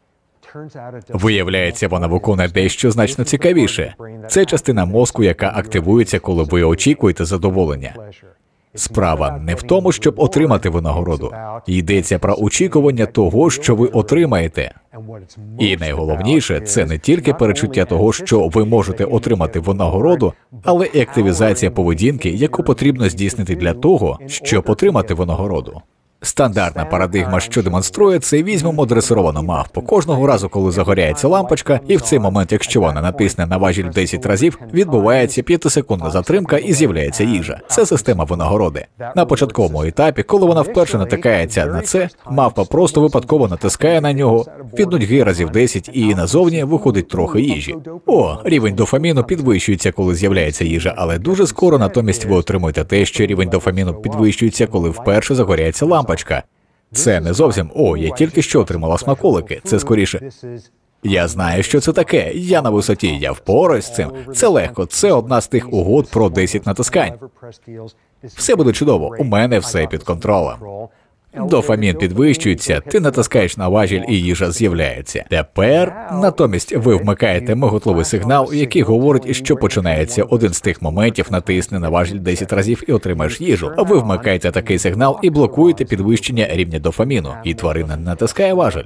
Виявляється, вона виконує дещо значно цікавіше. Це частина мозку, яка активується, коли ви очікуєте задоволення. Справа не в тому, щоб отримати винагороду. Йдеться про очікування того, що ви отримаєте. І найголовніше – це не тільки перечуття того, що ви можете отримати винагороду, але і активізація поведінки, яку потрібно здійснити для того, щоб отримати винагороду. Стандартна парадигма, що демонструє це, візьмемо дресировану мавпу. Кожного разу, коли загоряється лампочка, і в цей момент, якщо вона натисне на важіль 10 разів, відбувається 5-секундна затримка і з'являється їжа. Це система винагороди. На початковому етапі, коли вона вперше натикається на це, мавпа просто випадково натискає на нього, від нудьги разів 10, і назовні виходить трохи їжі. О, рівень дофаміну підвищується, коли з'являється їжа, але дуже скоро натомість ви отримуєте те, що рівень дофаміну підвищується, коли вперше загоряється лампочка. Це не зовсім «О, я тільки що отримала смаколики». Це скоріше «Я знаю, що це таке, я на висоті, я впораюсь з цим, це легко, це одна з тих угод про 10 натискань. Все буде чудово, у мене все під контролем». Дофамін підвищується, ти натискаєш на важіль і їжа з'являється. Тепер, натомість, ви вмикаєте миготливий сигнал, який говорить, що починається один з тих моментів, натисни на важіль 10 разів і отримаєш їжу. Ви вмикаєте такий сигнал і блокуєте підвищення рівня дофаміну, і тварина не натискає важіль.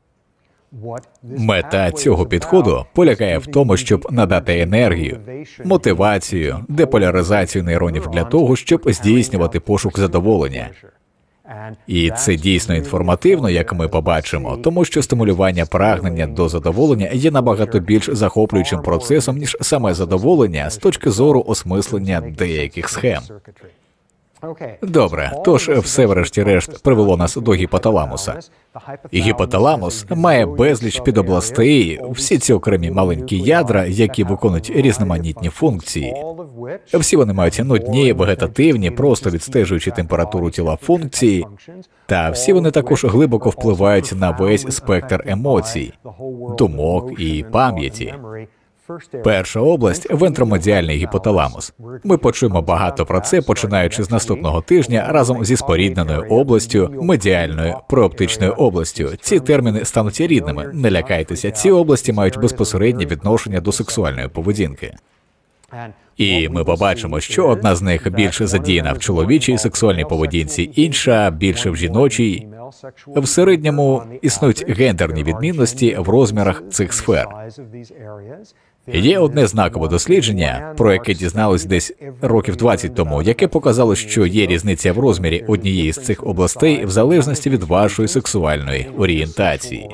Мета цього підходу полягає в тому, щоб надати енергію, мотивацію, деполяризацію нейронів для того, щоб здійснювати пошук задоволення. І це дійсно інформативно, як ми побачимо, тому що стимулювання прагнення до задоволення є набагато більш захоплюючим процесом, ніж саме задоволення з точки зору осмислення деяких схем. Добре, тож все врешті-решт привело нас до гіпоталамуса. І гіпоталамус має безліч підобластей, всі ці окремі маленькі ядра, які виконують різноманітні функції. Всі вони мають нудні, вегетативні, просто відстежуючи температуру тіла функції, та всі вони також глибоко впливають на весь спектр емоцій, думок і пам'яті. Перша область – вентромедіальний гіпоталамус. Ми почуємо багато про це, починаючи з наступного тижня, разом зі спорідненою областю, медіальною, прооптичною областю. Ці терміни стануть рідними. Не лякайтеся, ці області мають безпосереднє відношення до сексуальної поведінки. І ми побачимо, що одна з них більше задіяна в чоловічій сексуальній поведінці, інша більше в жіночій. В середньому існують гендерні відмінності в розмірах цих сфер. Є одне знакове дослідження, про яке дізнались десь років 20 тому, яке показало, що є різниця в розмірі однієї з цих областей в залежності від вашої сексуальної орієнтації.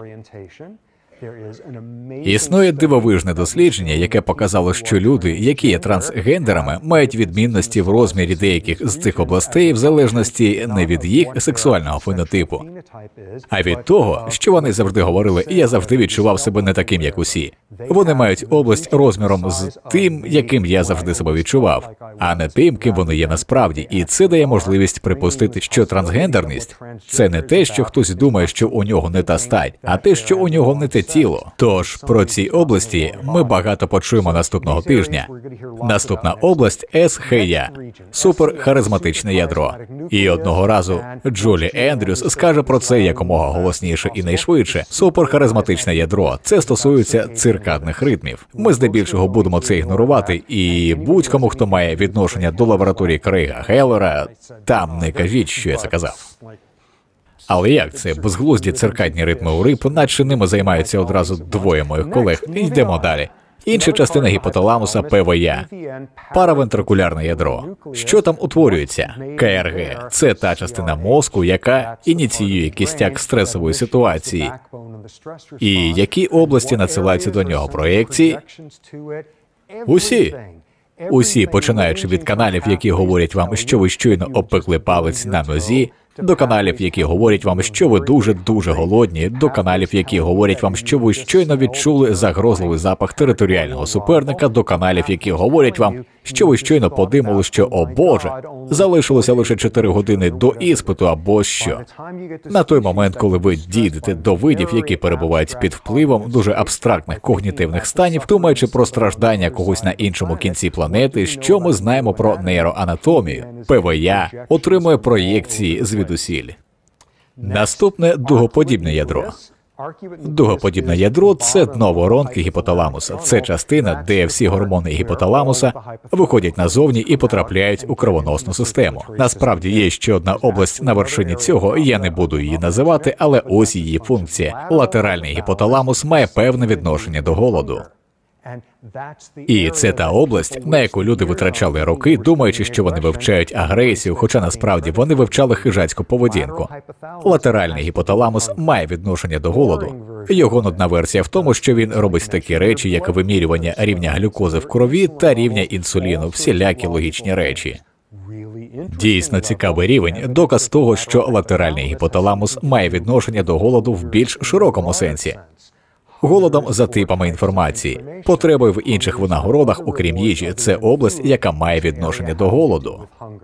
Існує дивовижне дослідження, яке показало, що люди, які є трансгендерами, мають відмінності в розмірі деяких з цих областей в залежності не від їх сексуального фенотипу, а від того, що вони завжди говорили, і я завжди відчував себе не таким, як усі. Вони мають область розміром з тим, яким я завжди себе відчував, а не тим, ким вони є насправді. І це дає можливість припустити, що трансгендерність – це не те, що хтось думає, що у нього не та стать, а те, що у нього не те тіло. Тож, про ці області ми багато почуємо наступного тижня. Наступна область – СХЯ – суперхаризматичне ядро. І одного разу Джулі Ендрюс скаже про це якомога голосніше і найшвидше. Суперхаризматичне ядро – це стосується циркадних ритмів. Ми здебільшого будемо це ігнорувати, і будь-кому, хто має відношення до лабораторії Крейга Геллера, там не кажіть, що я це казав. Але як це? Безглузді циркадні ритми у риб, наче ними займаються одразу двоє моїх колег. Йдемо далі. Інша частина гіпоталамуса – ПВЯ – паравентрикулярне ядро. Що там утворюється? КРГ – це та частина мозку, яка ініціює кістяк стресової ситуації. І які області надсилаються до нього проекції? Усі. Усі, починаючи від каналів, які говорять вам, що ви щойно обпекли палець на нозі, до каналів, які говорять вам, що ви дуже-дуже голодні, до каналів, які говорять вам, що ви щойно відчули загрозливий запах територіального суперника, до каналів, які говорять вам, що ви щойно подумали, що, о Боже, залишилося лише 4 години до іспиту або що. На той момент, коли ви дійдете до видів, які перебувають під впливом дуже абстрактних когнітивних станів, думаючи про страждання когось на іншому кінці планети, що ми знаємо про нейроанатомію, ПВЯ отримує проєкції звідусіль. Наступне – дугоподібне ядро. Дугоподібне ядро – це дно воронки гіпоталамуса. Це частина, де всі гормони гіпоталамуса виходять назовні і потрапляють у кровоносну систему. Насправді є ще одна область на вершині цього, я не буду її називати, але ось її функція. Латеральний гіпоталамус має певне відношення до голоду. І це та область, на яку люди витрачали роки, думаючи, що вони вивчають агресію, хоча насправді вони вивчали хижацьку поведінку. Латеральний гіпоталамус має відношення до голоду. Його нудна версія в тому, що він робить такі речі, як вимірювання рівня глюкози в крові та рівня інсуліну, всілякі логічні речі. Дійсно цікавий рівень – доказ того, що латеральний гіпоталамус має відношення до голоду в більш широкому сенсі. Голодом за типами інформації, потребою в інших винагородах, окрім їжі – це область, яка має відношення до голоду.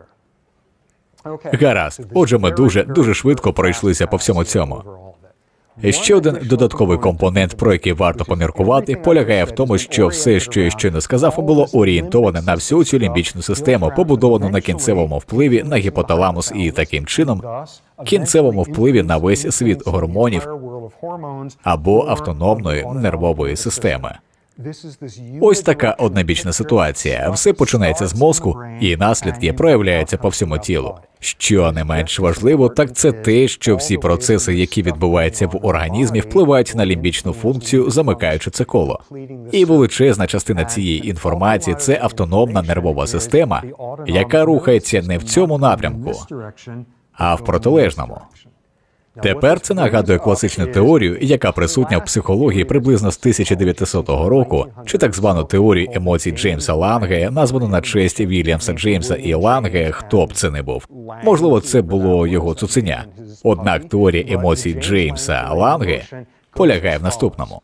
Гаразд. Отже, ми дуже швидко пройшлися по всьому цьому. Ще один додатковий компонент, про який варто поміркувати, полягає в тому, що все, що я щойно сказав, було орієнтоване на всю цю лімбічну систему, побудовану на кінцевому впливі на гіпоталамус і таким чином кінцевому впливі на весь світ гормонів або автономної нервової системи. Ось така однобічна ситуація. Все починається з мозку, і наслідки проявляються по всьому тілу. Що не менш важливо, так це те, що всі процеси, які відбуваються в організмі, впливають на лімбічну функцію, замикаючи це коло. І величезна частина цієї інформації – це автономна нервова система, яка рухається не в цьому напрямку, а в протилежному. Тепер це нагадує класичну теорію, яка присутня в психології приблизно з 1900 року, чи так звану теорію емоцій Джеймса Ланге, названу на честь Вільямса Джеймса і Ланге, хто б це не був. Можливо, це було його цуценя. Однак теорія емоцій Джеймса Ланге полягає в наступному.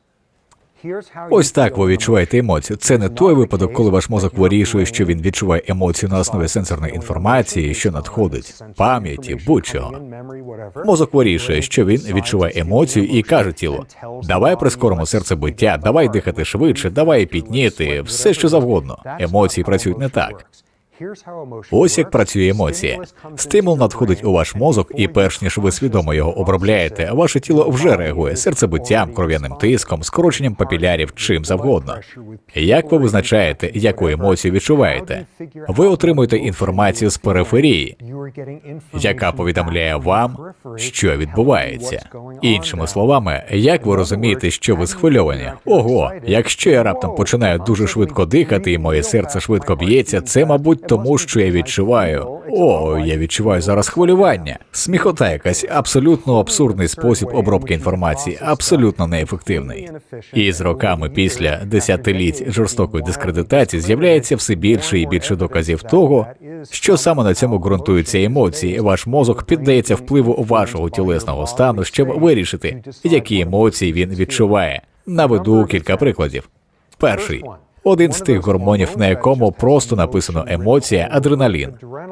Ось так ви відчуваєте емоцію. Це не той випадок, коли ваш мозок вирішує, що він відчуває емоцію на основі сенсорної інформації, що надходить, пам'яті, будь-чого. Мозок вирішує, що він відчуває емоцію і каже тілу: давай прискоримо серцебиття, давай дихати швидше, давай пітніти, все що завгодно. Емоції працюють не так. Ось як працює емоція. Стимул надходить у ваш мозок, і перш ніж ви свідомо його обробляєте, ваше тіло вже реагує серцебиттям, кров'яним тиском, скороченням папілярів, чим завгодно. Як ви визначаєте, яку емоцію відчуваєте? Ви отримуєте інформацію з периферії, яка повідомляє вам, що відбувається. Іншими словами, як ви розумієте, що ви схвильовані? Ого, якщо я раптом починаю дуже швидко дихати і моє серце швидко б'ється, це, мабуть, тому що я відчуваю, я відчуваю зараз хвилювання. Сміхота якась, абсолютно абсурдний спосіб обробки інформації, абсолютно неефективний. І з роками після десятиліть жорстокої дискредитації з'являється все більше і більше доказів того, що саме на цьому ґрунтуються емоції. Ваш мозок піддається впливу вашого тілесного стану, щоб вирішити, які емоції він відчуває. Наведу кілька прикладів. Перший. Один з тих гормонів, на якому просто написано емоція – адреналін.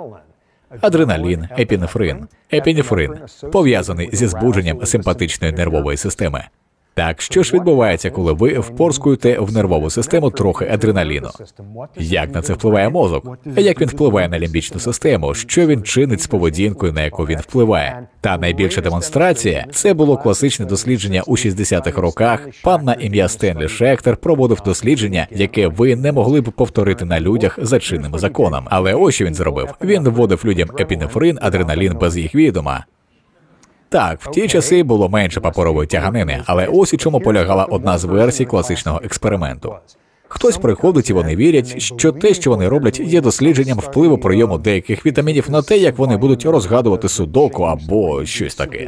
Адреналін, епінефрин. Епінефрин пов'язаний зі збудженням симпатичної нервової системи. Так, що ж відбувається, коли ви впорскуєте в нервову систему трохи адреналіну? Як на це впливає мозок? Як він впливає на лімбічну систему? Що він чинить з поведінкою, на яку він впливає? Та найбільша демонстрація – це було класичне дослідження у 60-х роках. Пан на ім'я Стенлі Шехтер проводив дослідження, яке ви не могли б повторити на людях за чинними законами. Але ось що він зробив. Він вводив людям епінефрин, адреналін без їх відома. Так, в ті часи було менше паперової тяганини, але ось у чому полягала одна з версій класичного експерименту. Хтось приходить і вони вірять, що те, що вони роблять, є дослідженням впливу прийому деяких вітамінів на те, як вони будуть розгадувати судоку або щось таке.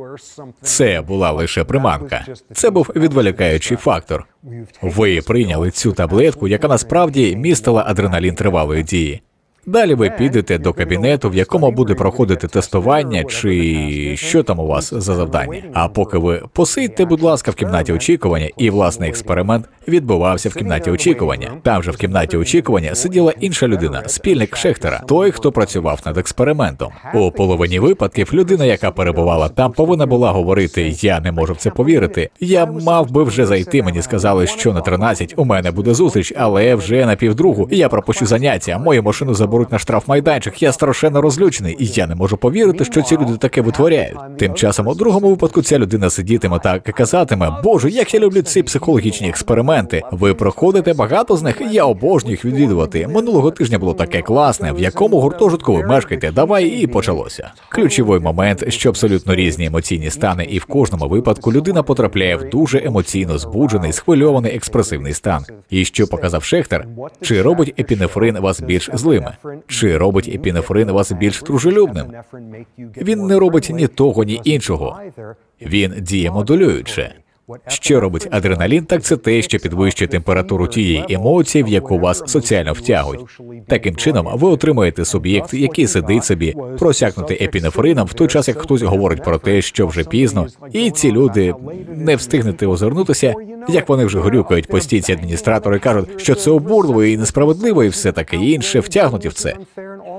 Це була лише приманка. Це був відволікаючий фактор. Ви прийняли цю таблетку, яка насправді містила адреналін тривалої дії. Далі ви підете до кабінету, в якому буде проходити тестування, чи що там у вас за завдання. А поки ви посидьте, будь ласка, в кімнаті очікування, і власний експеримент відбувався в кімнаті очікування. Там же в кімнаті очікування сиділа інша людина, спільник Шехтера, той, хто працював над експериментом. У половині випадків людина, яка перебувала там, повинна була говорити: «Я не можу в це повірити. Я мав би вже зайти, мені сказали, що на 13 у мене буде зустріч, але вже на 1:30 я пропущу заняття, мою машину заберуть на штрафмайданчик, я страшенно розлючений, і я не можу повірити, що ці люди таке витворяють». Тим часом у другому випадку ця людина сидітиме так і казатиме: «Боже, як я люблю ці психологічні експерименти. Ви проходите багато з них, я обожнюю їх відвідувати. Минулого тижня було таке класне, в якому гуртожитку ви мешкаєте, давай», і почалося. Ключовий момент, що абсолютно різні емоційні стани, і в кожному випадку людина потрапляє в дуже емоційно збуджений, схвильований, експресивний стан. І що показав Шехтер? Чи робить епінефрин вас більш злими? Чи робить епінефрин вас більш дружелюбним? Він не робить ні того, ні іншого. Він діє модулююче. Що робить адреналін, так це те, що підвищує температуру тієї емоції, в яку вас соціально втягують. Таким чином, ви отримаєте суб'єкт, який сидить собі, просякнутий епінефрином, в той час, як хтось говорить про те, що вже пізно, і ці люди не встигнете озирнутися, як вони вже грюкають по стійці адміністратора і кажуть, що це обурливо і несправедливо, і все таке інше, втягнуті в це.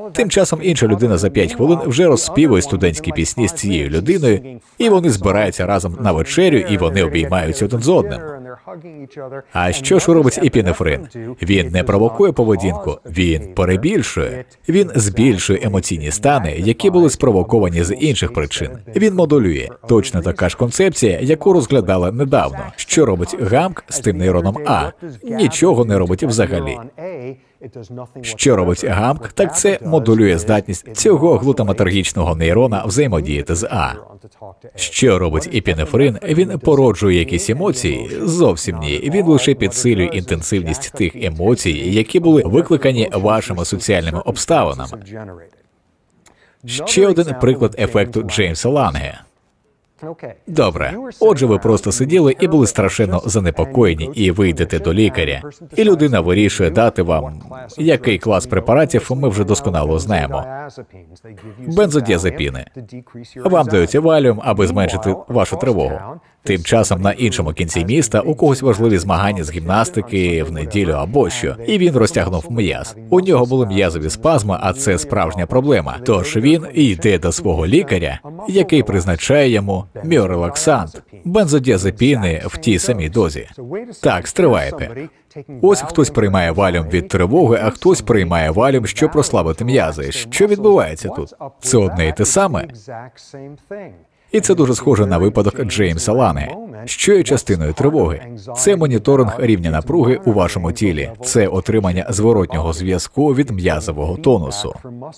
Тим часом інша людина за 5 хвилин вже розспівує студентські пісні з цією людиною, і вони збираються разом на вечерю, і вони обіймаються один з одним. А що ж робить епінефрин? Він не провокує поведінку, він перебільшує. Він збільшує емоційні стани, які були спровоковані з інших причин. Він модулює. Точно така ж концепція, яку розглядали недавно. Що робить гамк з тим нейроном А? Нічого не робить взагалі. Що робить гамк, так це модулює здатність цього глутаматергічного нейрона взаємодіяти з А. Що робить епінефрин? Він породжує якісь емоції? Зовсім ні. Він лише підсилює інтенсивність тих емоцій, які були викликані вашими соціальними обставинами. Ще один приклад ефекту Джеймса Ланге. Добре. Отже, ви просто сиділи і були страшенно занепокоєні, і ви йдете до лікаря, і людина вирішує дати вам, який клас препаратів ми вже досконало знаємо. Бензодіазепіни. Вам дають валіум, аби зменшити вашу тривогу. Тим часом на іншому кінці міста у когось важливі змагання з гімнастики в неділю або що, і він розтягнув м'яз. У нього були м'язові спазми, а це справжня проблема. Тож він йде до свого лікаря, який призначає йому міорелаксант, бензодіазепіни в тій самій дозі. Так, стривайте. Ось хтось приймає валіум від тривоги, а хтось приймає валіум, щоб прослабити м'язи. Що відбувається тут? Це одне і те саме. І це дуже схоже на випадок Джеймса Ланге. Що є частиною тривоги? Це моніторинг рівня напруги у вашому тілі. Це отримання зворотнього зв'язку від м'язового тонусу.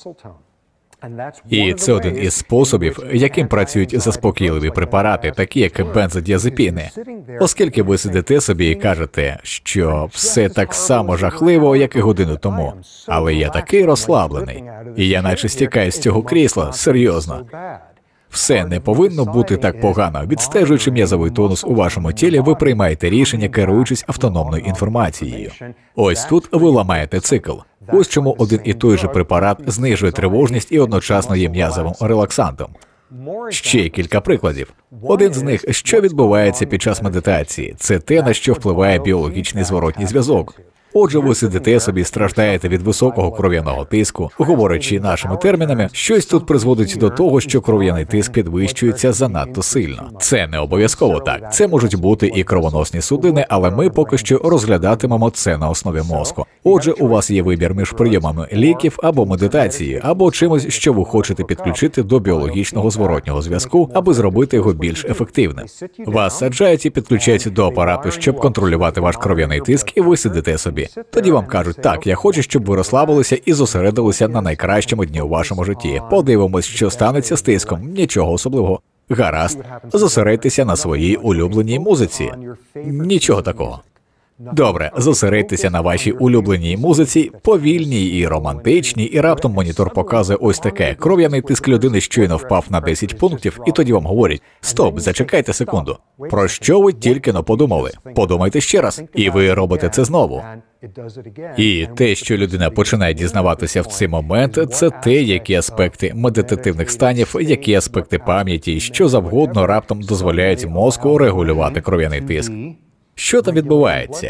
І це один із способів, яким працюють заспокійливі препарати, такі як бензодіазепіни. Оскільки ви сидите собі і кажете, що все так само жахливо, як і годину тому, але я такий розслаблений, і я наче стікаю з цього крісла, серйозно. Все не повинно бути так погано. Відстежуючи м'язовий тонус у вашому тілі, ви приймаєте рішення, керуючись автономною інформацією. Ось тут ви ламаєте цикл. Ось чому один і той же препарат знижує тривожність і одночасно є м'язовим релаксантом. Ще кілька прикладів. Один з них, що відбувається під час медитації, це те, на що впливає біологічний зворотній зв'язок. Отже, ви сидите собі, страждаєте від високого кров'яного тиску. Говорячи нашими термінами, щось тут призводить до того, що кров'яний тиск підвищується занадто сильно. Це не обов'язково так. Це можуть бути і кровоносні судини, але ми поки що розглядатимемо це на основі мозку. Отже, у вас є вибір між прийомами ліків або медитацією, або чимось, що ви хочете підключити до біологічного зворотнього зв'язку, аби зробити його більш ефективним. Вас саджають і підключають до апарату, щоб контролювати ваш кров'яний тиск, і ви сидите собі. Тоді вам кажуть, так, я хочу, щоб ви розслабилися і зосередилися на найкращому дні у вашому житті. Подивимось, що станеться з тиском. Нічого особливого. Гаразд. Зосередьтеся на своїй улюбленій музиці. Нічого такого. Добре, зосередьтеся на вашій улюбленій музиці, повільній і романтичній, і раптом монітор показує ось таке. Кров'яний тиск людини щойно впав на 10 пунктів, і тоді вам говорять, стоп, зачекайте секунду. Про що ви тільки-но подумали? Подумайте ще раз. І ви робите це знову. І те, що людина починає дізнаватися в цей момент, це те, які аспекти медитативних станів, які аспекти пам'яті, що завгодно раптом дозволяють мозку регулювати кров'яний тиск. Що там відбувається?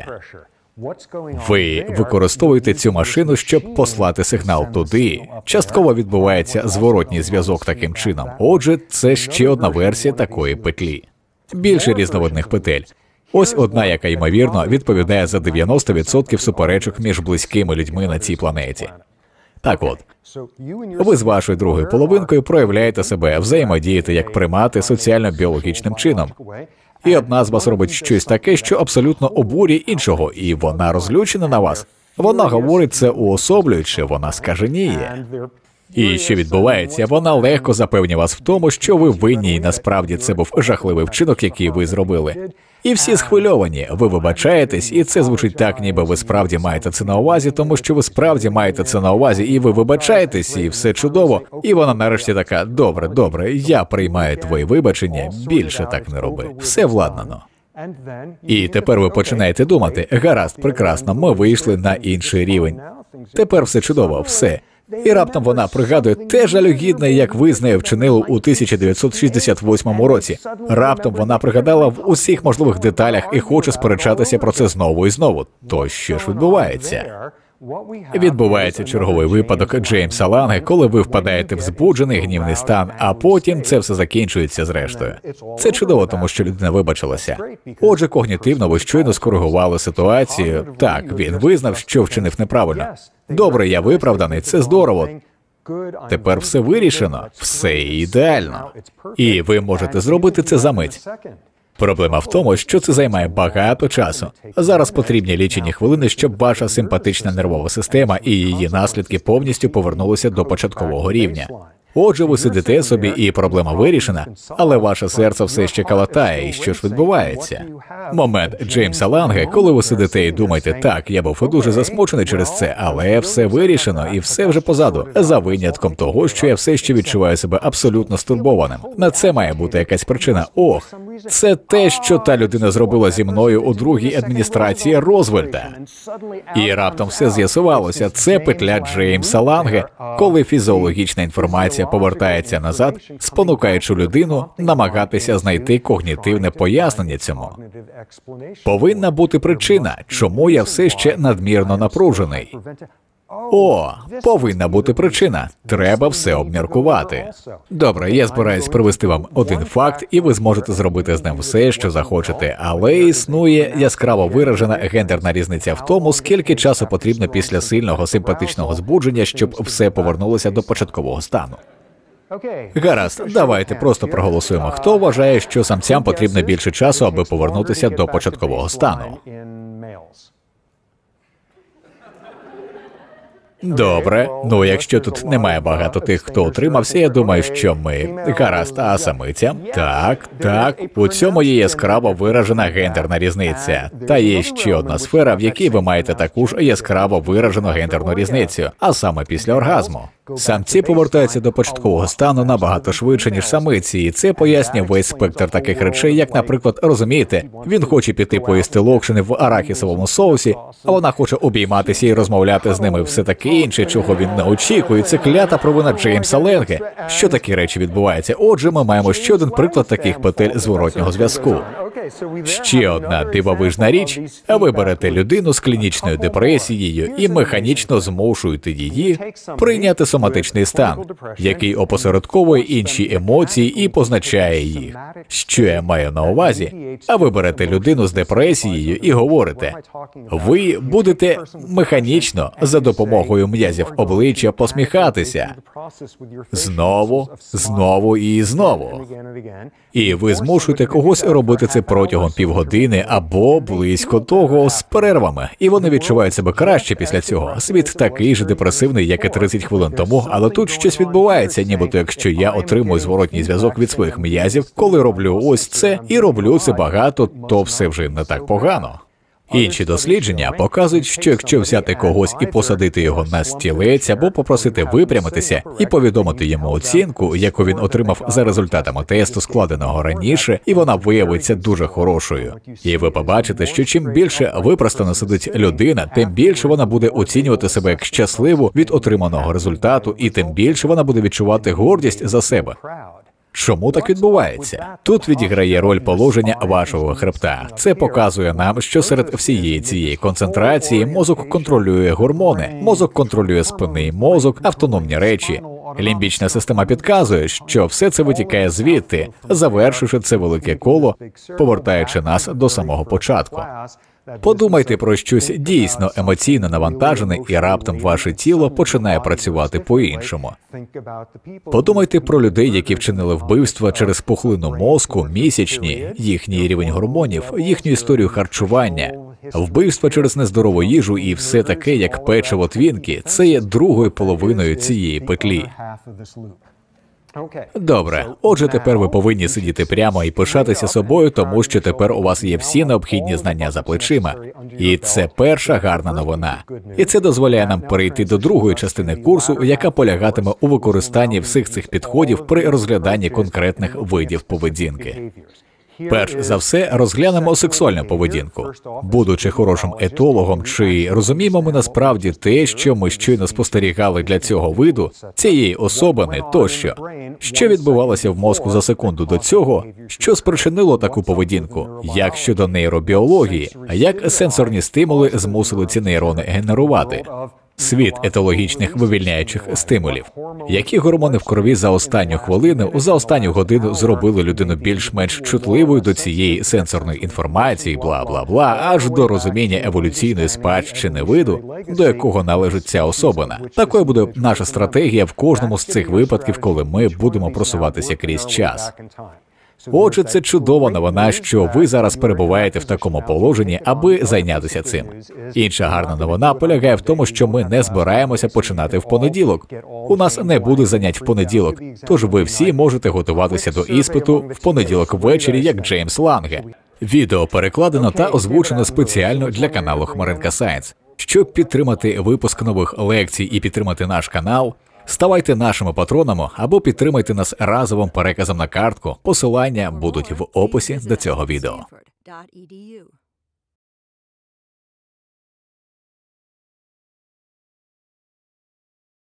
Ви використовуєте цю машину, щоб послати сигнал туди. Частково відбувається зворотній зв'язок таким чином. Отже, це ще одна версія такої петлі. Більше різновидних петель. Ось одна, яка, ймовірно, відповідає за 90% суперечок між близькими людьми на цій планеті. Так от, ви з вашою другою половинкою проявляєте себе, взаємодієте як примати соціально-біологічним чином. І одна з вас робить щось таке, що абсолютно обурює іншого, і вона розлючена на вас. Вона говорить це уособлюючи, вона скаженіє. І що відбувається? Вона легко запевнює вас в тому, що ви винні, і насправді це був жахливий вчинок, який ви зробили. І всі схвильовані, ви вибачаєтесь, і це звучить так, ніби ви справді маєте це на увазі, тому що ви справді маєте це на увазі, і ви вибачаєтесь, і все чудово. І вона нарешті така, добре, я приймаю твої вибачення, більше так не роби. Все владнано. І тепер ви починаєте думати, гаразд, прекрасно, ми вийшли на інший рівень. Тепер все чудово, все. І раптом вона пригадує те жалюгідне, як ви з нею вчинили у 1968 році. Раптом вона пригадала в усіх можливих деталях і хоче сперечатися про це знову і знову. То що ж відбувається? Відбувається черговий випадок Джеймса Ланге, коли ви впадаєте в збуджений гнівний стан, а потім це все закінчується зрештою. Це чудово, тому що людина вибачилася. Отже, когнітивно ви щойно скоригували ситуацію. Так, він визнав, що вчинив неправильно. Добре, я виправданий, це здорово. Тепер все вирішено, все ідеально. І ви можете зробити це за мить. Проблема в тому, що це займає багато часу. Зараз потрібні лічені хвилини, щоб ваша симпатична нервова система і її наслідки повністю повернулися до початкового рівня. Отже, ви сидите собі, і проблема вирішена, але ваше серце все ще калатає, і що ж відбувається? Момент Джеймса Ланге, коли ви сидите і думаєте, так, я був дуже засмучений через це, але все вирішено, і все вже позаду, за винятком того, що я все ще відчуваю себе абсолютно стурбованим. На це має бути якась причина. Ох, це те, що та людина зробила зі мною у другій адміністрації Розвельта. І раптом все з'ясувалося. Це петля Джеймса Ланге, коли фізіологічна інформація повертається назад, спонукаючи людину намагатися знайти когнітивне пояснення цьому. Повинна бути причина, чому я все ще надмірно напружений. О, повинна бути причина. Треба все обміркувати. Добре, я збираюсь привести вам один факт, і ви зможете зробити з ним все, що захочете. Але існує яскраво виражена гендерна різниця в тому, скільки часу потрібно після сильного симпатичного збудження, щоб все повернулося до початкового стану. Гаразд, давайте просто проголосуємо. Хто вважає, що самцям потрібно більше часу, аби повернутися до початкового стану? Добре, ну якщо тут немає багато тих, хто утримався, я думаю, що ми... Гаразд, а самицям? Так, у цьому є яскраво виражена гендерна різниця. Та є ще одна сфера, в якій ви маєте таку ж яскраво виражену гендерну різницю, а саме після оргазму. Самці повертаються до початкового стану набагато швидше, ніж самиці, і це пояснює весь спектр таких речей, як, наприклад, розумієте, він хоче піти поїсти локшини в арахісовому соусі, а вона хоче обійматися і розмовляти з ними, все таке інше, чого він не очікує. Це клята провина Джеймса Ланге. Що такі речі відбуваються? Отже, ми маємо ще один приклад таких петель зворотнього зв'язку. Ще одна дивовижна річ, а ви берете людину з клінічною депресією і механічно змушуєте її прийняти соматичний стан, який опосередковує інші емоції і позначає їх. Що я маю на увазі? А ви берете людину з депресією і говорите, ви будете механічно за допомогою м'язів обличчя посміхатися. Знову і знову. І ви змушуєте когось робити це протягом півгодини або близько того з перервами. І вони відчувають себе краще після цього. Світ такий же депресивний, як і 30 хвилин тому, але тут щось відбувається, нібито якщо я отримую зворотній зв'язок від своїх м'язів, коли роблю ось це, і роблю це багато, то все вже не так погано. Інші дослідження показують, що якщо взяти когось і посадити його на стілець або попросити випрямитися і повідомити йому оцінку, яку він отримав за результатами тесту, складеного раніше, і вона виявиться дуже хорошою. І ви побачите, що чим більше випростано сидить людина, тим більше вона буде оцінювати себе як щасливу від отриманого результату, і тим більше вона буде відчувати гордість за себе. Чому так відбувається? Тут відіграє роль положення вашого хребта. Це показує нам, що серед всієї цієї концентрації мозок контролює гормони, мозок контролює спинний мозок, автономні речі. Лімбічна система підказує, що все це витікає звідти, завершивши це велике коло, повертаючи нас до самого початку. Подумайте про щось дійсно емоційно навантажене, і раптом ваше тіло починає працювати по-іншому. Подумайте про людей, які вчинили вбивства через пухлину мозку, місячні, їхній рівень гормонів, їхню історію харчування, вбивства через нездорову їжу і все таке, як печиво Твінкі, це є другою половиною цієї петлі. Добре, отже, тепер ви повинні сидіти прямо і пишатися собою, тому що тепер у вас є всі необхідні знання за плечима. І це перша гарна новина. І це дозволяє нам перейти до другої частини курсу, яка полягатиме у використанні всіх цих підходів при розгляданні конкретних видів поведінки. Перш за все, розглянемо сексуальну поведінку. Будучи хорошим етологом, чи розуміємо ми насправді те, що ми щойно спостерігали для цього виду, цієї особини тощо? Що відбувалося в мозку за секунду до цього, що спричинило таку поведінку? Як щодо нейробіології, а як сенсорні стимули змусили ці нейрони генерувати? Світ етологічних вивільняючих стимулів. Які гормони в крові за останню хвилину, за останню годину зробили людину більш-менш чутливою до цієї сенсорної інформації, бла-бла-бла, аж до розуміння еволюційної спадщини виду, до якого належить ця особина. Такою буде наша стратегія в кожному з цих випадків, коли ми будемо просуватися крізь час. Отже, це чудова новина, що ви зараз перебуваєте в такому положенні, аби зайнятися цим. Інша гарна новина полягає в тому, що ми не збираємося починати в понеділок. У нас не буде занять в понеділок, тож ви всі можете готуватися до іспиту в понеділок ввечері, як Джеймс Ланге. Відео перекладено та озвучено спеціально для каналу Хмаринка Сайенс. Щоб підтримати випуск нових лекцій і підтримати наш канал, ставайте нашими патронами або підтримайте нас разовим переказом на картку. Посилання будуть в описі до цього відео.